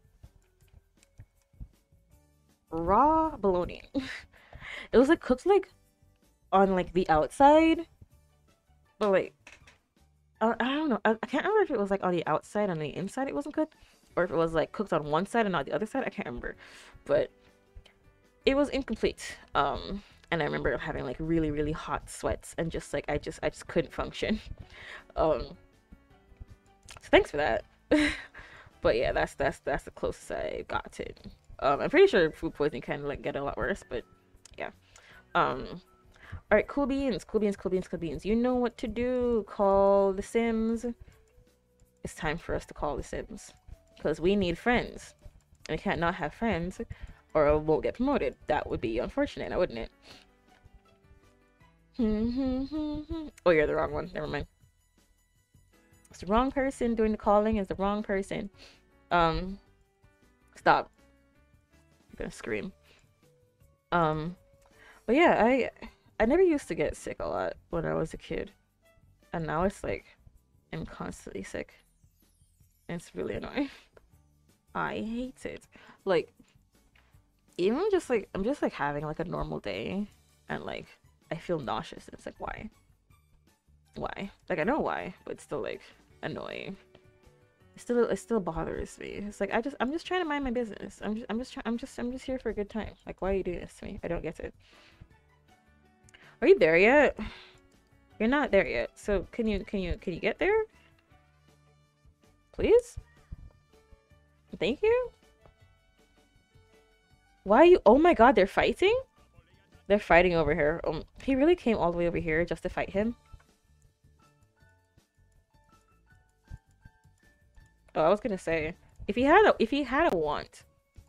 raw bologna. It was like cooked like on like the outside, but like I, I don't know. I, I can't remember if it was like on the outside, on the inside it wasn't cooked, or if it was like cooked on one side and not the other side. I can't remember, but it was incomplete. Um, and I remember having like really really hot sweats and just like I just I just couldn't function. Um, so thanks for that. But yeah, that's that's that's the closest I got to it. Um, I'm pretty sure food poisoning can like get a lot worse, but yeah. Um, all right, cool beans, cool beans, cool beans, cool beans. You know what to do. Call the Sims. It's time for us to call the Sims because we need friends, and we can't not have friends, or I won't get promoted. That would be unfortunate, wouldn't it? Oh, you're the wrong one. Never mind. It's the wrong person doing the calling. Is the wrong person. Um, stop. I'm gonna scream. Um, but yeah, I I never used to get sick a lot when I was a kid, and now it's like I'm constantly sick. And it's really annoying. I hate it. Like even just like I'm just like having like a normal day, and like I feel nauseous. And it's like why? Why? Like I know why, but it's still like annoying. It still it still bothers me. It's like I just I'm just trying to mind my business. I'm just I'm just trying I'm just I'm just here for a good time. Like why are you doing this to me? I don't get it. Are you there yet? You're not there yet. So can you can you can you get there? Please? Thank you. Why are you? Oh my god, they're fighting? They're fighting over here. Um, he really came all the way over here just to fight him. Oh, I was gonna say, if he had a, if he had a want,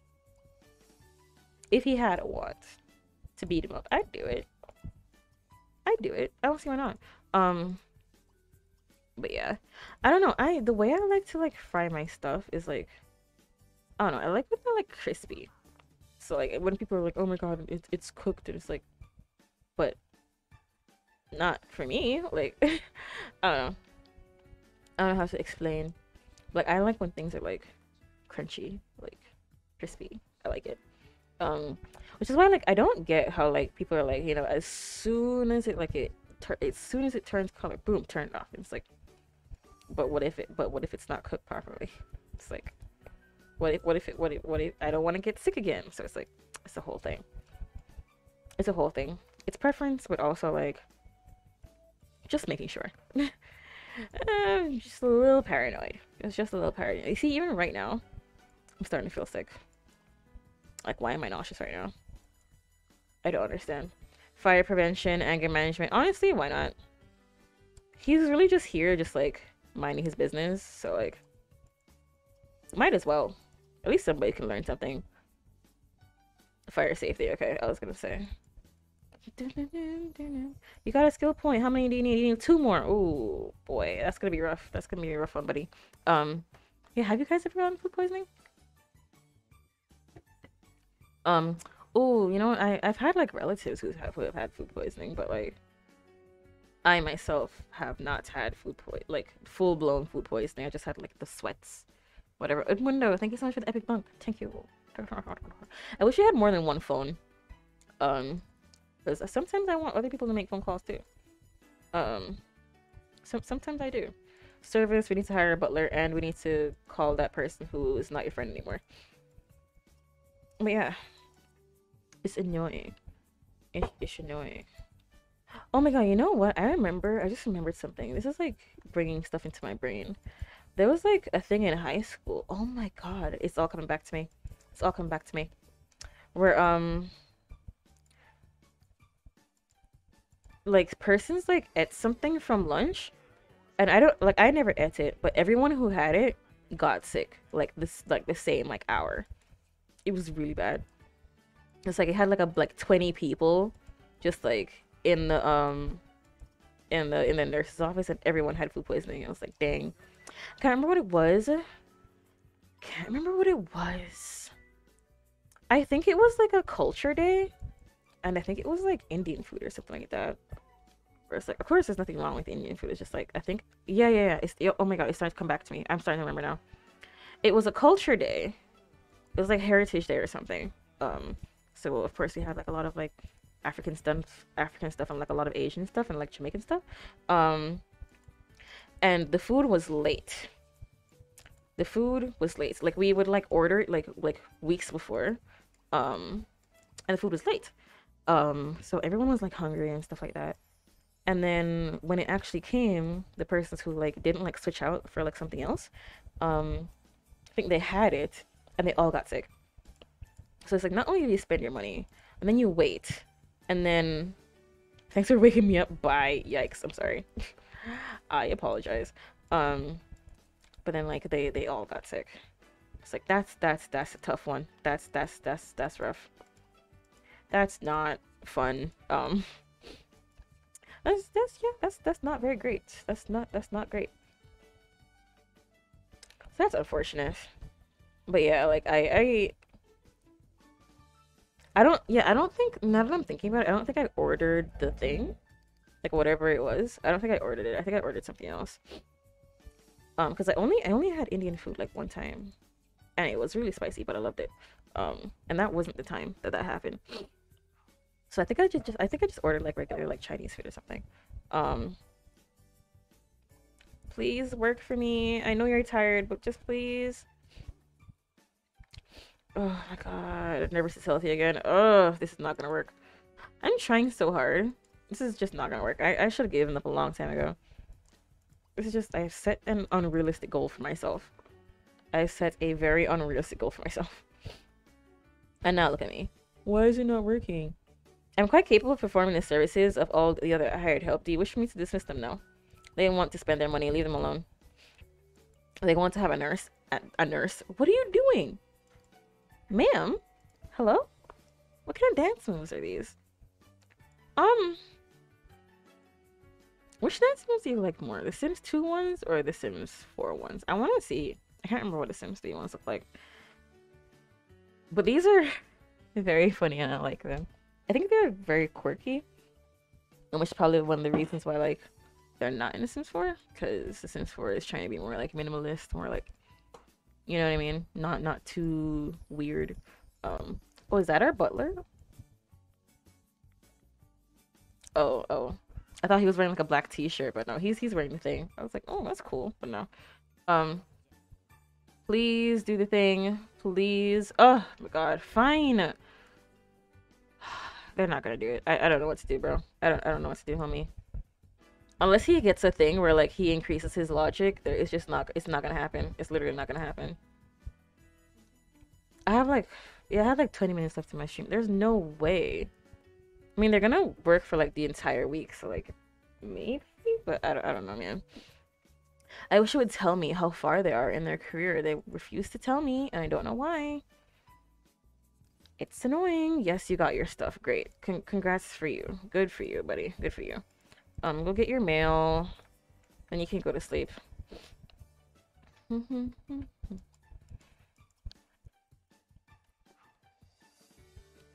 if he had a want to beat him up, I'd do it. I'd do it. I don't see why not. Um, but yeah, I don't know. I the way I like to like fry my stuff is like, I don't know. I like when they're like crispy. So like when people are like, "Oh my god, it's it's cooked," and it's like, but not for me. Like, I don't know. I don't know how to explain. Like I like when things are like crunchy, like crispy. I like it. Um, which is why like I don't get how like people are like, you know, as soon as it like it as soon as it turns color, boom, turn it off. And it's like, but what if it? But what if it's not cooked properly? It's like, what if? What if it? What if? What if? I don't want to get sick again. So it's like, it's a whole thing. It's a whole thing. It's preference, but also like, just making sure. I'm just a little paranoid. It's just a little paranoid. You see, even right now, I'm starting to feel sick. Like, why am I nauseous right now? I don't understand. Fire prevention, anger management. Honestly, why not? He's really just here, just like minding his business. So like, might as well. At least somebody can learn something. Fire safety. Okay, I was gonna say. You got a skill point. How many do you need? You need two more. Oh boy, that's gonna be rough. That's gonna be a rough one, buddy. Um, yeah. Have you guys ever gotten food poisoning? Um, Oh, you know what? I I've had like relatives who have who have had food poisoning, but like I myself have not had food po like full blown food poisoning. I just had like the sweats, whatever. Edmundo, thank you so much for the epic bunk. Thank you. I wish you had more than one phone. Um, because sometimes I want other people to make phone calls too. Um, some sometimes I do. Service, we need to hire a butler, and we need to call that person who is not your friend anymore. But yeah, it's annoying. It, it's annoying. Oh my god, you know what? I remember, I just remembered something. This is like bringing stuff into my brain. There was like a thing in high school. Oh my god, it's all coming back to me. It's all coming back to me. Where, um, like persons like ate something from lunch, and I don't, like, I never ate it, but everyone who had it got sick. Like this, like the same, like, hour. It was really bad. It's like it had like a, like twenty people just like in the, um, in the in the nurse's office, and everyone had food poisoning. I was like, dang. I can't remember what it was. Can't remember what it was. I think it was like a culture day, and I think it was like Indian food or something like that. Where it's like, of course, there's nothing wrong with Indian food. It's just like I think, yeah, yeah, yeah. It's oh my god, it's starting to come back to me. I'm starting to remember now. It was a culture day. It was like Heritage Day or something. Um, so of course we had like a lot of like African stuff, African stuff, and like a lot of Asian stuff, and like Jamaican stuff. Um, and the food was late. The food was late. Like we would like order like like weeks before, um, and the food was late. Um, so everyone was like hungry and stuff like that. And then when it actually came, the persons who like didn't like switch out for like something else, um, I think they had it, and they all got sick. So it's like not only do you spend your money, and then you wait, and then thanks for waking me up. Bye. Yikes. I'm sorry. I apologize. Um, but then like they they all got sick. It's like that's that's that's a tough one. That's that's that's that's rough. That's not fun. Um, that's that's yeah. That's that's not very great. That's not that's not great. So that's unfortunate. But yeah, like I I I don't yeah I don't think now that I'm thinking about it, I don't think I ordered the thing, like whatever it was. I don't think I ordered it. I think I ordered something else. Um, because I only I only had Indian food like one time, and it was really spicy, but I loved it. Um, and that wasn't the time that that happened. So I think I just, just I think I just ordered like regular like Chinese food or something. Um, please work for me. I know you're tired, but just please. Oh my god, never sit healthy again. Oh, this is not gonna work. I'm trying so hard. This is just not gonna work. I, I should have given up a long time ago. This is just, I set an unrealistic goal for myself. I set a very unrealistic goal for myself. And now look at me. Why is it not working? I'm quite capable of performing the services of all the other hired help. Do you wish me to dismiss them? No. They want to spend their money. Leave them alone. They want to have a nurse. A, a nurse? What are you doing? Ma'am? Hello? What kind of dance moves are these? Um... Which dance moves do you like more? The Sims two ones or the Sims four ones? I want to see. I can't remember what the Sims three ones look like. But these are very funny and I like them. I think they're very quirky. Which is probably one of the reasons why like they're not in the Sims four. Because the Sims four is trying to be more like minimalist, more like, you know what I mean? Not not too weird. Um, oh, is that our butler? Oh, oh. I thought he was wearing like a black t-shirt, but no, he's he's wearing the thing. I was like, oh, that's cool, but no. Um, please do the thing, please. Oh my god, fine. They're not gonna do it. I, I don't know what to do, bro. I don't I don't know what to do, homie. Unless he gets a thing where like he increases his logic, there it's just not it's not gonna happen. It's literally not gonna happen. I have like yeah, I have like twenty minutes left in my stream. There's no way. I mean, they're gonna work for like the entire week, so like maybe, but I don't, I don't know, man. I wish it would tell me how far they are in their career. They refuse to tell me, and I don't know why. It's annoying. Yes, you got your stuff. Great. Con congrats for you. Good for you, buddy. Good for you. Um, go get your mail, and you can go to sleep.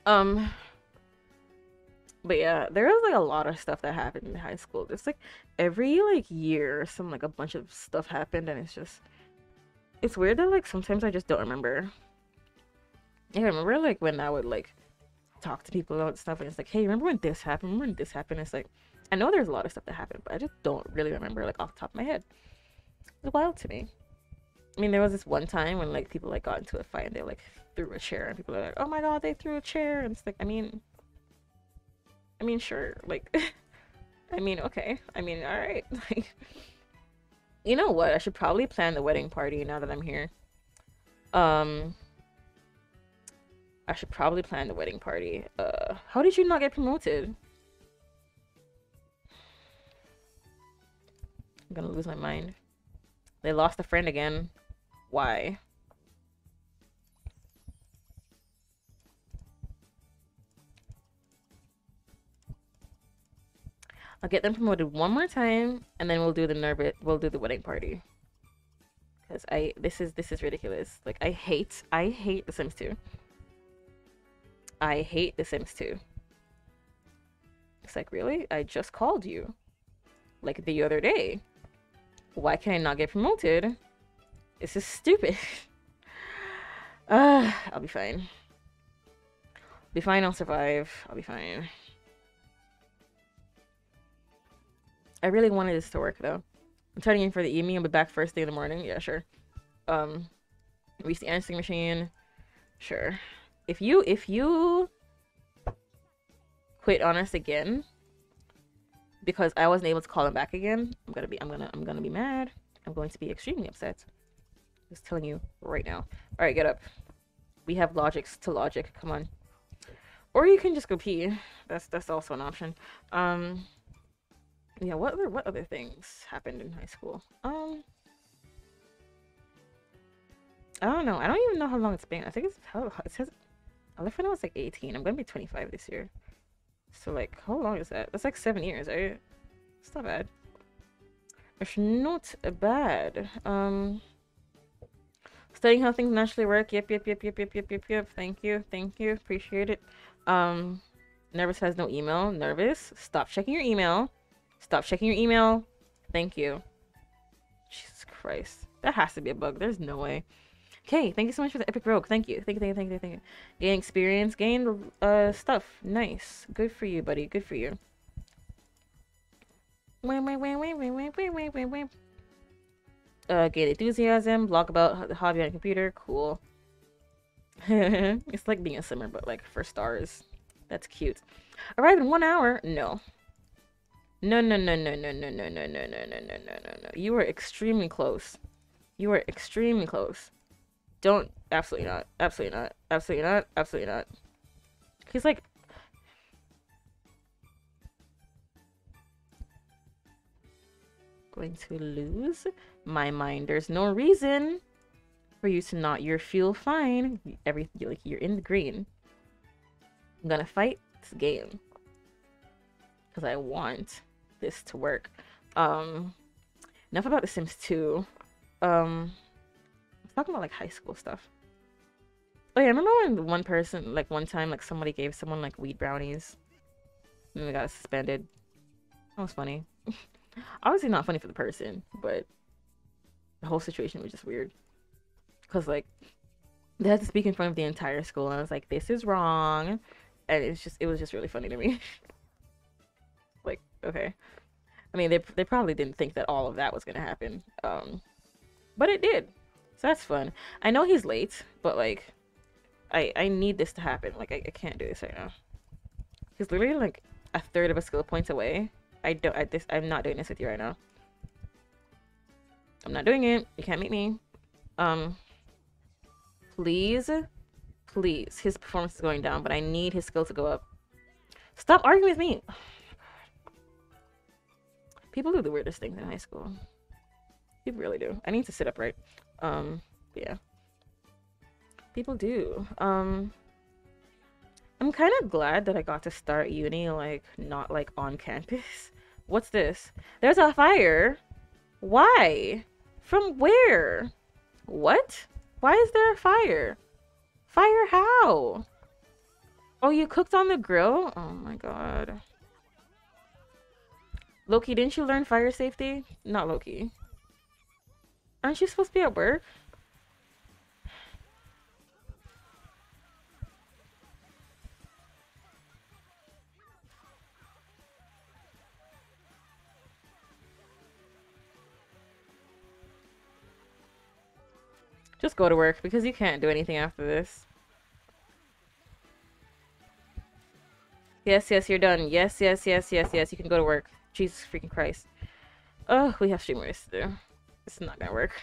Um, but yeah, there was like a lot of stuff that happened in high school. Just like every like year, some like a bunch of stuff happened, and it's just it's weird that like sometimes I just don't remember. Yeah, I remember like when I would like talk to people about stuff, and it's like, hey, remember when this happened? Remember when this happened? It's like I know there's a lot of stuff that happened, but I just don't really remember like off the top of my head. It's wild to me. I mean, there was this one time when like people like got into a fight and they like threw a chair, and people are like, "Oh my god, they threw a chair!" And it's like, I mean, I mean, sure, like, I mean, okay, I mean, all right, like, you know what? I should probably plan the wedding party now that I'm here. Um, I should probably plan the wedding party. Uh, how did you not get promoted? I'm gonna lose my mind. They lost a friend again. Why? I'll get them promoted one more time, and then we'll do the nervous. We'll do the wedding party. Cause I this is this is ridiculous. Like I hate I hate The Sims two. I hate The Sims two. It's like, really? I just called you like the other day. Why can I not get promoted? This is stupid. uh, I'll be fine. Be fine. I'll survive. I'll be fine. I really wanted this to work though. I'm turning in for the evening. I'll be back first thing in the morning. Yeah, sure. Um, reach the answering machine. Sure. If you if you quit on us again because I wasn't able to call him back again, I'm gonna be I'm gonna I'm gonna be mad. I'm going to be extremely upset. Just telling you right now. All right, get up. We have logics to logic. Come on. Or you can just go pee. That's that's also an option. Um. Yeah. What other what other things happened in high school? Um. I don't know. I don't even know how long it's been. I think it's how it says. I left when I was like eighteen. I'm gonna be twenty-five this year. So like, how long is that? That's like seven years, right? It's not bad. It's not bad. Um. Studying how things naturally work. Yep, yep, yep, yep, yep, yep, yep, yep. Thank you, thank you. Appreciate it. Um, Nervous has no email. Nervous, stop checking your email. Stop checking your email. Thank you. Jesus Christ. That has to be a bug. There's no way. Okay, thank you so much for the epic rogue. Thank you. Thank you, thank you, thank you, thank you. Gain experience. Gain uh stuff. Nice. Good for you, buddy. Good for you. Wait, wait, wait, wait, wait, wait, wait, wait, wait, wait. Uh, gain enthusiasm. Blog about the hobby on a computer. Cool. It's like being a simmer, but like for stars. That's cute. Arrive in one hour? No. No, no, no, no, no, no, no, no, no, no, no, no, no, no, no. You were extremely close. You were extremely close. Don't. Absolutely not. Absolutely not. Absolutely not. Absolutely not. He's like. Going to lose my mind. There's no reason for you to not. You feel fine. Every like you're in the green. I'm gonna fight this game because I want this to work. Um, enough about The Sims two. Um, I'm talking about like high school stuff. Oh yeah, I remember when one person, like one time, like somebody gave someone like weed brownies, and then they got suspended. That was funny. Obviously not funny for the person, but the whole situation was just weird. Cause like they had to speak in front of the entire school, and I was like, "This is wrong," and it's just it was just really funny to me. Like, okay, I mean they they probably didn't think that all of that was gonna happen, um, but it did, so that's fun. I know he's late, but like, I I need this to happen. Like I, I can't do this right now. He's literally like a third of a skill point away. I don't. I this. I'm not doing this with you right now. I'm not doing it. You can't meet me. Um. Please, please. His performance is going down, but I need his skill to go up. Stop arguing with me. People do the weirdest things in high school. People really do. I need to sit up right. Um. Yeah. People do. Um. I'm kind of glad that I got to start uni, like, not, like, on campus. What's this? There's a fire? Why? From where? What? Why is there a fire? Fire how? Oh, you cooked on the grill? Oh my god. Loki, didn't you learn fire safety? Not Loki. Aren't you supposed to be at work? Just go to work because you can't do anything after this. Yes, yes, you're done. Yes, yes, yes, yes, yes. You can go to work. Jesus freaking Christ. Oh, we have streamers to do. It's not gonna work.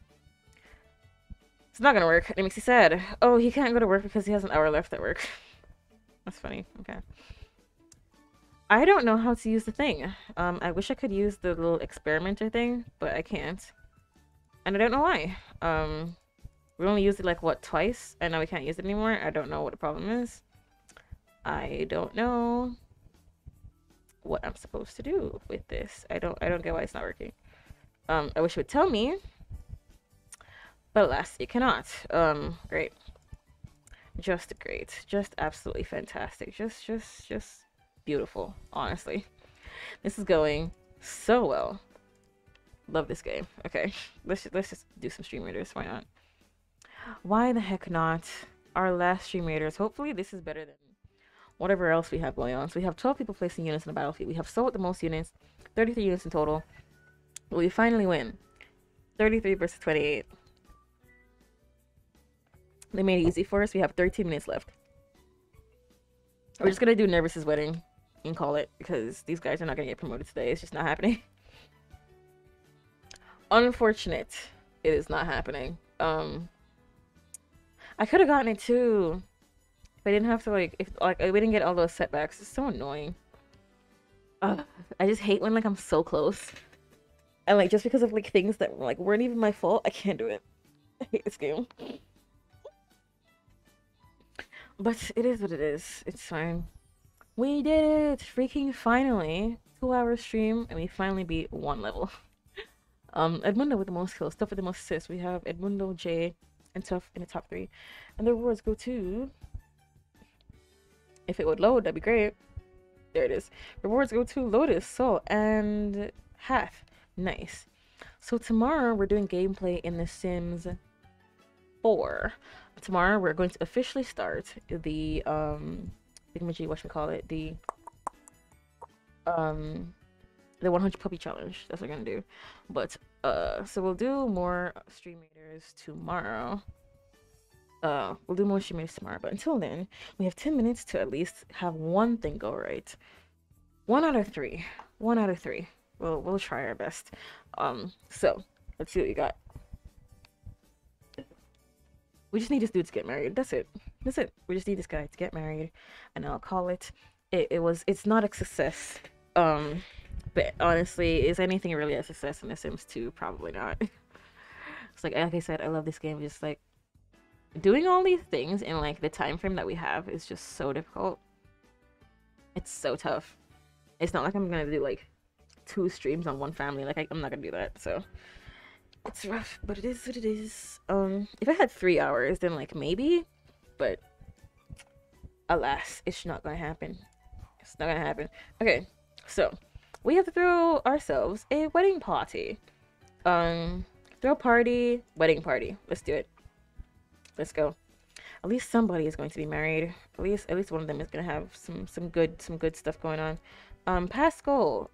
It's not gonna work. It makes you sad. Oh, he can't go to work because he has an hour left at work. That's funny. Okay. I don't know how to use the thing. Um, I wish I could use the little experimenter thing, but I can't. And I don't know why. Um, we only used it like, what, twice? And now we can't use it anymore? I don't know what the problem is. I don't know what I'm supposed to do with this. I don't I don't get why it's not working. Um, I wish it would tell me. But alas, it cannot. Um, great. Just great. Just absolutely fantastic. Just just just beautiful, honestly. This is going so well. Love this game. Okay. Let's let's just do some stream raiders. Why not? Why the heck not? Our last stream raiders. Hopefully this is better than whatever else we have going on. So we have twelve people placing units in the battlefield. We have sold the most units, thirty-three units in total. We finally win. thirty-three versus twenty-eight. They made it easy for us. We have thirteen minutes left. We're just gonna do Nervous's wedding and call it because these guys are not gonna get promoted today. It's just not happening. Unfortunate. It is not happening. Um, I could have gotten it too. If I didn't have to like, if like we didn't get all those setbacks. It's so annoying. Ugh, I just hate when like I'm so close, and like just because of like things that like weren't even my fault, I can't do it. I hate this game. But it is what it is. It's fine. We did it! Freaking finally! Two hour stream, and we finally beat one level. Um, Edmundo with the most kills, Tough with the most assists. We have Edmundo, Jay, and Tough in the top three. And the rewards go to... If it would load, that'd be great. There it is. Rewards go to Lotus, Soul, and Hath. Nice. So tomorrow, we're doing gameplay in The Sims four. Tomorrow, we're going to officially start the, um... thingamajig, what should we call it? The... Um... The one hundred puppy challenge. That's what we're gonna do. But, uh, so we'll do more stream raiders tomorrow. Uh, we'll do more stream raiders tomorrow. But until then, we have ten minutes to at least have one thing go right. One out of three. One out of three. We'll, we'll try our best. Um, so, let's see what we got. We just need this dude to get married. That's it. That's it. We just need this guy to get married. And I'll call it. It, it was, it's not a success. Um... But honestly, is anything really a success in The Sims two? Probably not. It's like, like I said, I love this game. Just like doing all these things in like the time frame that we have is just so difficult. It's so tough. It's not like I'm gonna do like two streams on one family. Like I, I'm not gonna do that. So it's rough, but it is what it is. Um, if I had three hours, then like maybe, but alas, it's not gonna happen. It's not gonna happen. Okay, so. We have to throw ourselves a wedding party. Um, throw a party, wedding party. Let's do it. Let's go. At least somebody is going to be married. At least, at least one of them is gonna have some, some good, some good stuff going on. Um, Pascal.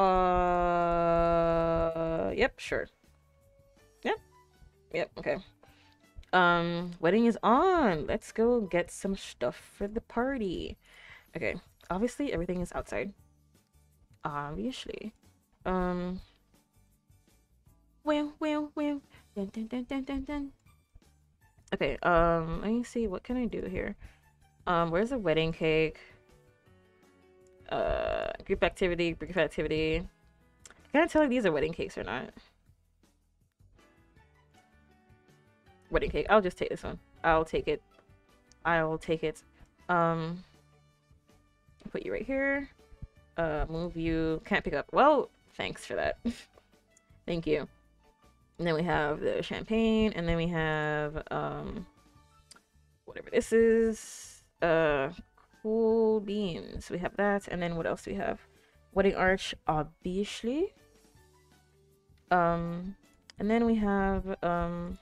Uh, yep, sure. Yep, yep, okay. Um, wedding is on. Let's go get some stuff for the party. Okay, obviously everything is outside. Obviously. Um. Well, well, well. Dun, dun, dun, dun, dun, dun. Okay, um, let me see. What can I do here? Um, where's the wedding cake? Uh, group activity, group activity. I can't tell if these are wedding cakes or not. Wedding cake. I'll just take this one. I'll take it. I'll take it. Um, put you right here. Uh, move you. Can't pick up. Well, thanks for that. Thank you. And then we have the champagne, and then we have, um, whatever this is. Uh, Cool beans. We have that. And then what else do we have? Wedding arch, obviously. Um, and then we have, um,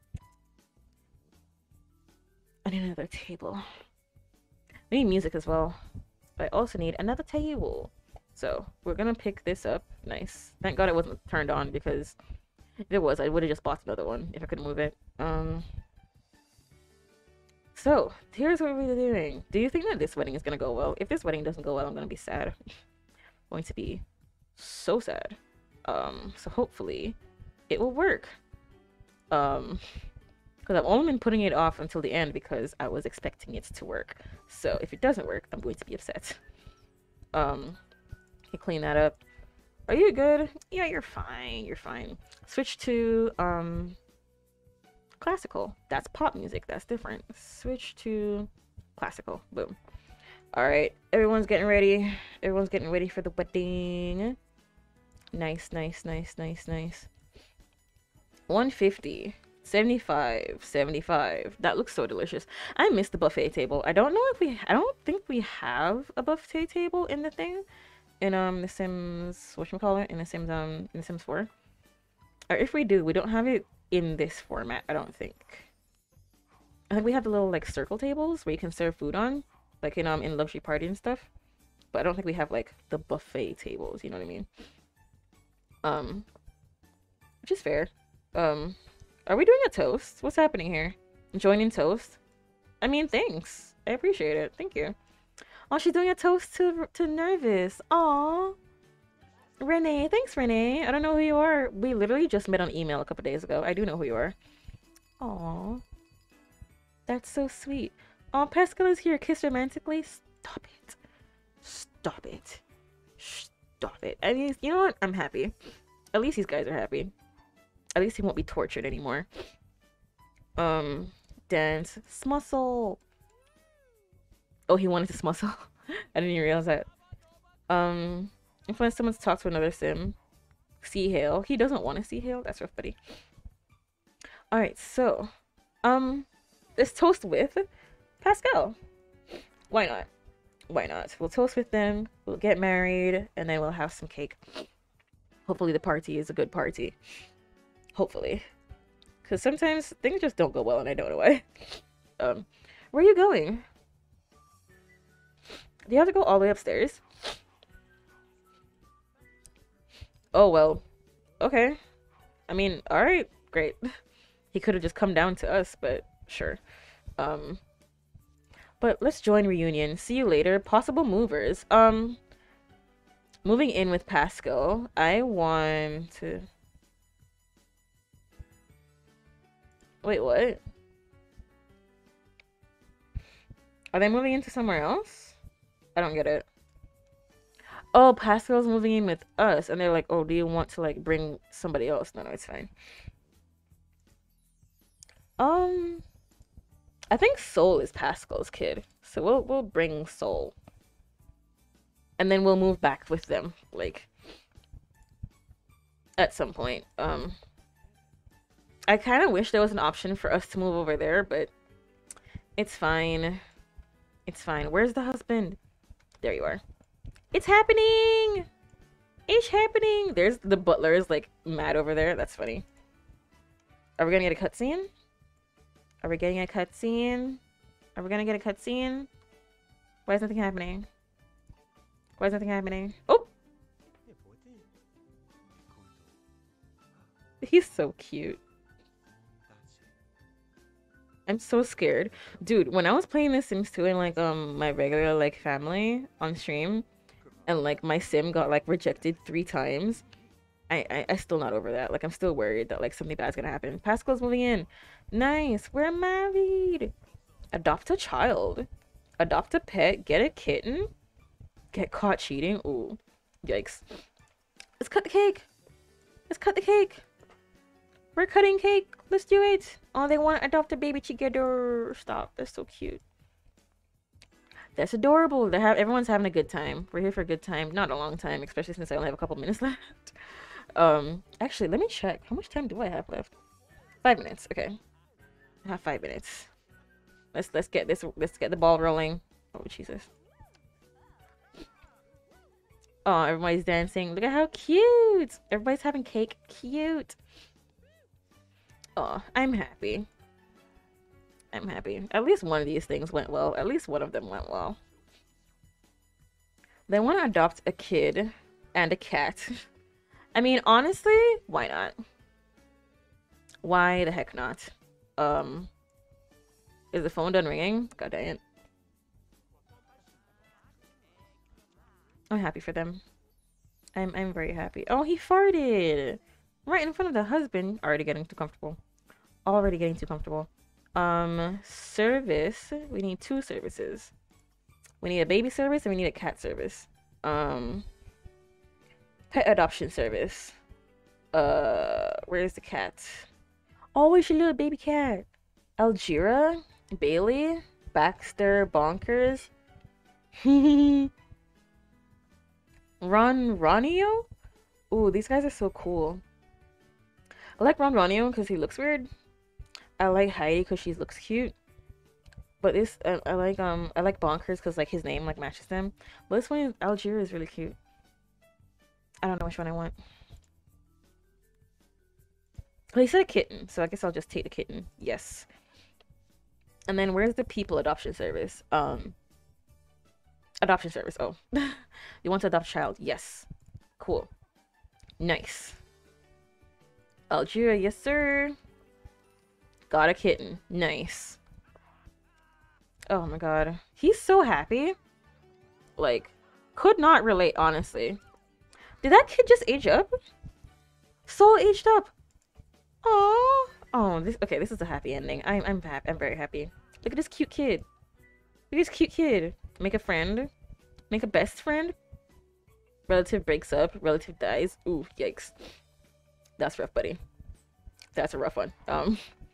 I need another table. We need music as well. But I also need another table. So we're gonna pick this up. Nice. Thank God it wasn't turned on, because if it was, I would have just bought another one if I could move it. Um. So here's what we're doing. Do you think that this wedding is gonna go well? If this wedding doesn't go well, I'm gonna be sad. I'm going to be so sad. Um. So hopefully, it will work. Um. Because I've only been putting it off until the end because I was expecting it to work. So if it doesn't work, I'm going to be upset. Um. You clean that up. Are you good? Yeah, you're fine. You're fine. Switch to um classical. That's pop music. That's different. Switch to classical. Boom. All right. Everyone's getting ready. Everyone's getting ready for the wedding. Nice, nice, nice, nice, nice. one fifty. seventy-five. seventy-five. That looks so delicious. I miss the buffet table. I don't know if we I don't think we have a buffet table in the thing. In um the Sims, whatchamacallit, in the Sims um in the Sims four. Or if we do, we don't have it in this format, I don't think. I think we have the little like circle tables where you can serve food on, like in um in luxury party and stuff. But I don't think we have like the buffet tables, you know what I mean? Um which is fair. Um are we doing a toast? What's happening here? Joining toast? I mean, thanks. I appreciate it. Thank you. Oh, she's doing a toast to to Nervous. Aw. Renee. Thanks, Renee. I don't know who you are. We literally just met on email a couple days ago. I do know who you are. Aw. That's so sweet. Oh, Pascal is here. Kiss romantically. Stop it. Stop it. Stop it. I mean, you know what? I'm happy. At least these guys are happy. At least he won't be tortured anymore. Um, dance. Smussle. Oh, he wanted to smussle. I didn't even realize that. Um, influence someone to talk to another sim. See hail. He doesn't want to see hail. That's rough, buddy. All right, so, um, let's toast with Pascal. Why not? Why not? We'll toast with them. We'll get married, and then we'll have some cake. Hopefully, the party is a good party. Hopefully, because sometimes things just don't go well, and I don't know why. Um, where are you going? Do you have to go all the way upstairs? Oh, well. Okay. I mean, alright. Great. He could have just come down to us, but sure. Um, but let's join reunion. See you later. Possible movers. Um, moving in with Pascal. I want to... Wait, what? Are they moving into somewhere else? I don't get it. Oh, Pascal's moving in with us, and they're like, "Oh, do you want to like bring somebody else?" No, no, it's fine. Um, I think Soul is Pascal's kid, so we'll we'll bring Soul, and then we'll move back with them, like at some point. Um, I kind of wish there was an option for us to move over there, but it's fine. It's fine. Where's the husband? There you are. It's happening! It's happening! There's the butler is like mad over there. That's funny. Are we gonna get a cutscene? Are we getting a cutscene? Are we gonna get a cutscene? Why is nothing happening? Why is nothing happening? Oh! He's so cute. I'm so scared. Dude, when I was playing The Sims two in like um my regular like family on stream and like my sim got like rejected three times, I, I I still not over that. Like I'm still worried that like something bad's gonna happen. Pascal's moving in. Nice. We're married. Adopt a child. Adopt a pet. Get a kitten. Get caught cheating. Ooh. Yikes. Let's cut the cake. Let's cut the cake. We're cutting cake. Let's do it. Oh, they want to adopt a baby together. Stop. That's so cute. That's adorable. They have everyone's having a good time. We're here for a good time. Not a long time, especially since I only have a couple minutes left. Um, actually, let me check. How much time do I have left? Five minutes. Okay. I have five minutes. Let's let's get this. Let's get the ball rolling. Oh, Jesus. Oh, everybody's dancing. Look at how cute. Everybody's having cake. Cute. Oh, I'm happy. I'm happy. At least one of these things went well. At least one of them went well. They want to adopt a kid and a cat. I mean, honestly, why not? Why the heck not? Um, is the phone done ringing? God dang it. I'm happy for them. I'm I'm very happy. Oh, he farted right in front of the husband. Already getting too comfortable. Already getting too comfortable. Um, service. We need two services. We need a baby service and we need a cat service. Um, pet adoption service. Uh, where's the cat? Oh, we should do a baby cat. Algira, Bailey, Baxter, Bonkers. Ron Ronio? Ooh, these guys are so cool. I like Ron Ronio because he looks weird. I like Heidi because she looks cute. But this, uh, I like um, I like Bonkers because like his name like matches them. But this one, Algira, is really cute. I don't know which one I want. Well, he said a kitten, so I guess I'll just take the kitten. Yes. And then where's the people adoption service? Um, adoption service. Oh, you want to adopt a child? Yes. Cool. Nice. Algeria, yes sir. Got a kitten. Nice. Oh my god. He's so happy. Like, could not relate, honestly. Did that kid just age up? Soul aged up. Oh, oh, this okay. This is a happy ending. I'm, I'm happy. I'm very happy. Look at this cute kid. Look at this cute kid. Make a friend. Make a best friend. Relative breaks up. Relative dies. Ooh, yikes. That's rough, buddy. That's a rough one. Um.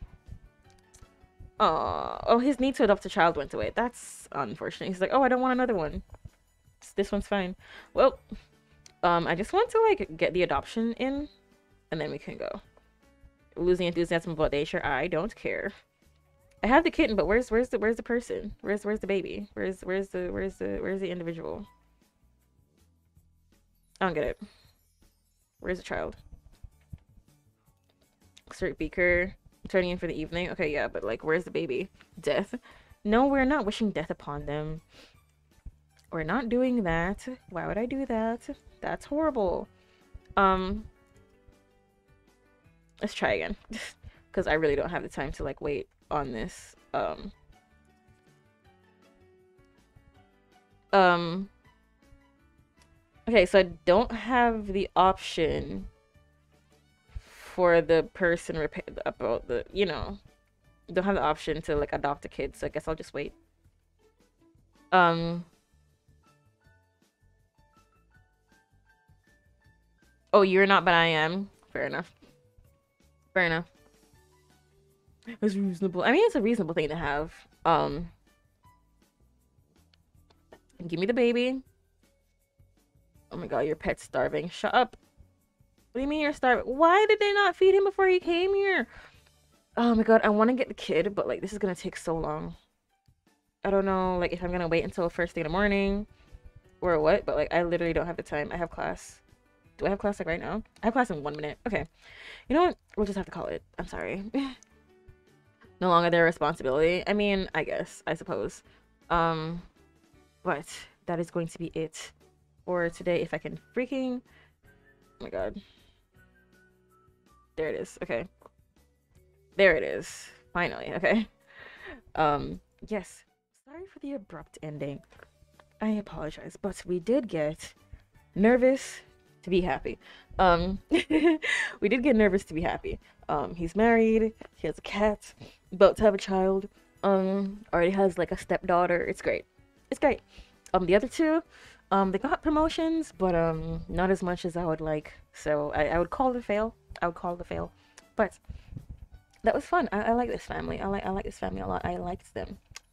Oh, oh, his need to adopt a child went away. That's unfortunate. He's like, oh, I don't want another one. This one's fine. Well, um, I just want to like get the adoption in, and then we can go. Losing enthusiasm about nature. I don't care. I have the kitten, but where's where's the where's the person? Where's where's the baby? Where's where's the where's the where's the individual? I don't get it. Where's the child? Sir Beaker turning in for the evening. Okay, yeah, but like, where's the baby? Death? No, we're not wishing death upon them. We're not doing that. Why would I do that? That's horrible. Um. Let's try again. Because I really don't have the time to like wait on this. Um. Um. Okay, so I don't have the option for the person about the, you know, don't have the option to like adopt a kid, so I guess I'll just wait. Um. Oh, you're not, but I am. Fair enough. Fair enough. It's reasonable. I mean, it's a reasonable thing to have. Um. Give me the baby. Oh my god, your pet's starving. Shut up. What do you mean you're starving? Why did they not feed him before he came here? Oh my god, I want to get the kid, but like, this is gonna take so long. I don't know, like, if I'm gonna wait until first thing in the morning or what, but like, I literally don't have the time. I have class. Do I have class like right now? I have class in one minute. Okay. You know what? We'll just have to call it. I'm sorry. No longer their responsibility. I mean, I guess. I suppose. Um, but that is going to be it for today. If I can freaking... Oh my god. There it is. Okay. There it is. Finally. Okay. Um, yes. Sorry for the abrupt ending. I apologize. But we did get nervous to be happy. Um, we did get nervous to be happy. Um, he's married. He has a cat. About to have a child. Um, already has like a stepdaughter. It's great. It's great. Um, the other two, um, they got promotions, but um, not as much as I would like. So I, I would call it a fail. I would call it a fail. But that was fun. I, I like this family. I like I like this family a lot. I liked them.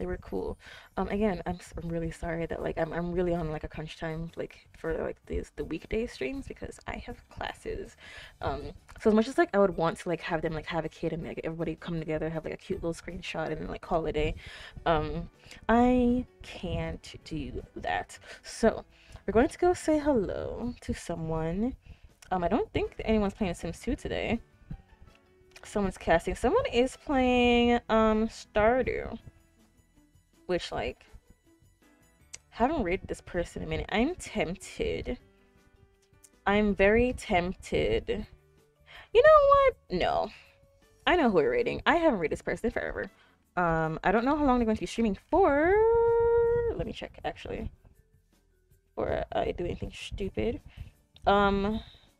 They were cool. Um, again, I'm, s- I'm really sorry that like I'm I'm really on like a crunch time like for like these the weekday streams because I have classes. Um, so as much as like I would want to like have them like have a kid and like everybody come together, have like a cute little screenshot and then like call it a day, um, I can't do that. So we're going to go say hello to someone. Um, I don't think that anyone's playing Sims two today. Someone's casting. Someone is playing um Stardew, which like haven't rated this person in a minute. I'm tempted. I'm very tempted. You know what? No. I know who we're rating. I haven't rated this person in forever. Um, I don't know how long they're going to be streaming for. Let me check actually. Before I do anything stupid. Um,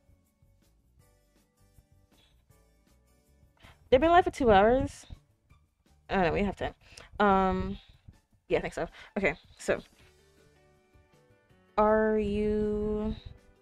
they've been live for two hours. I don't know, we have time. Um, yeah, I think so. Okay, so are you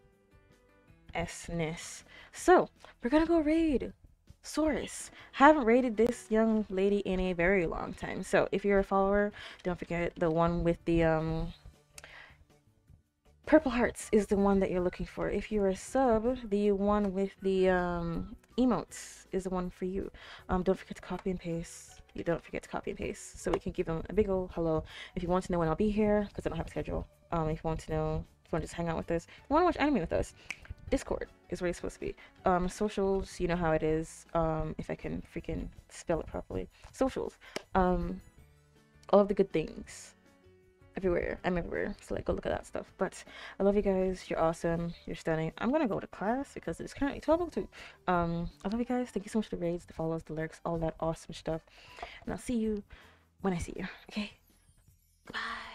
S-ness? So we're gonna go raid Saurus. Haven't raided this young lady in a very long time. So if you're a follower, don't forget the one with the um purple hearts is the one that you're looking for. If you're a sub, the one with the um emotes is the one for you. Um, don't forget to copy and paste. You don't forget to copy and paste so we can give them a big old hello. If you want to know when I'll be here, because I don't have a schedule. Um, if you want to know, if you want to just hang out with us, if you want to watch anime with us, Discord is where it's supposed to be. Um, socials, you know how it is. Um, if I can freaking spell it properly. Socials. Um, all of the good things. Everywhere. I'm everywhere. So like go look at that stuff. But I love you guys. You're awesome. You're stunning. I'm gonna go to class because it's currently twelve oh two. Um, I love you guys. Thank you so much for the raids, the follows, the lurks, all that awesome stuff. And I'll see you when I see you. Okay? Goodbye.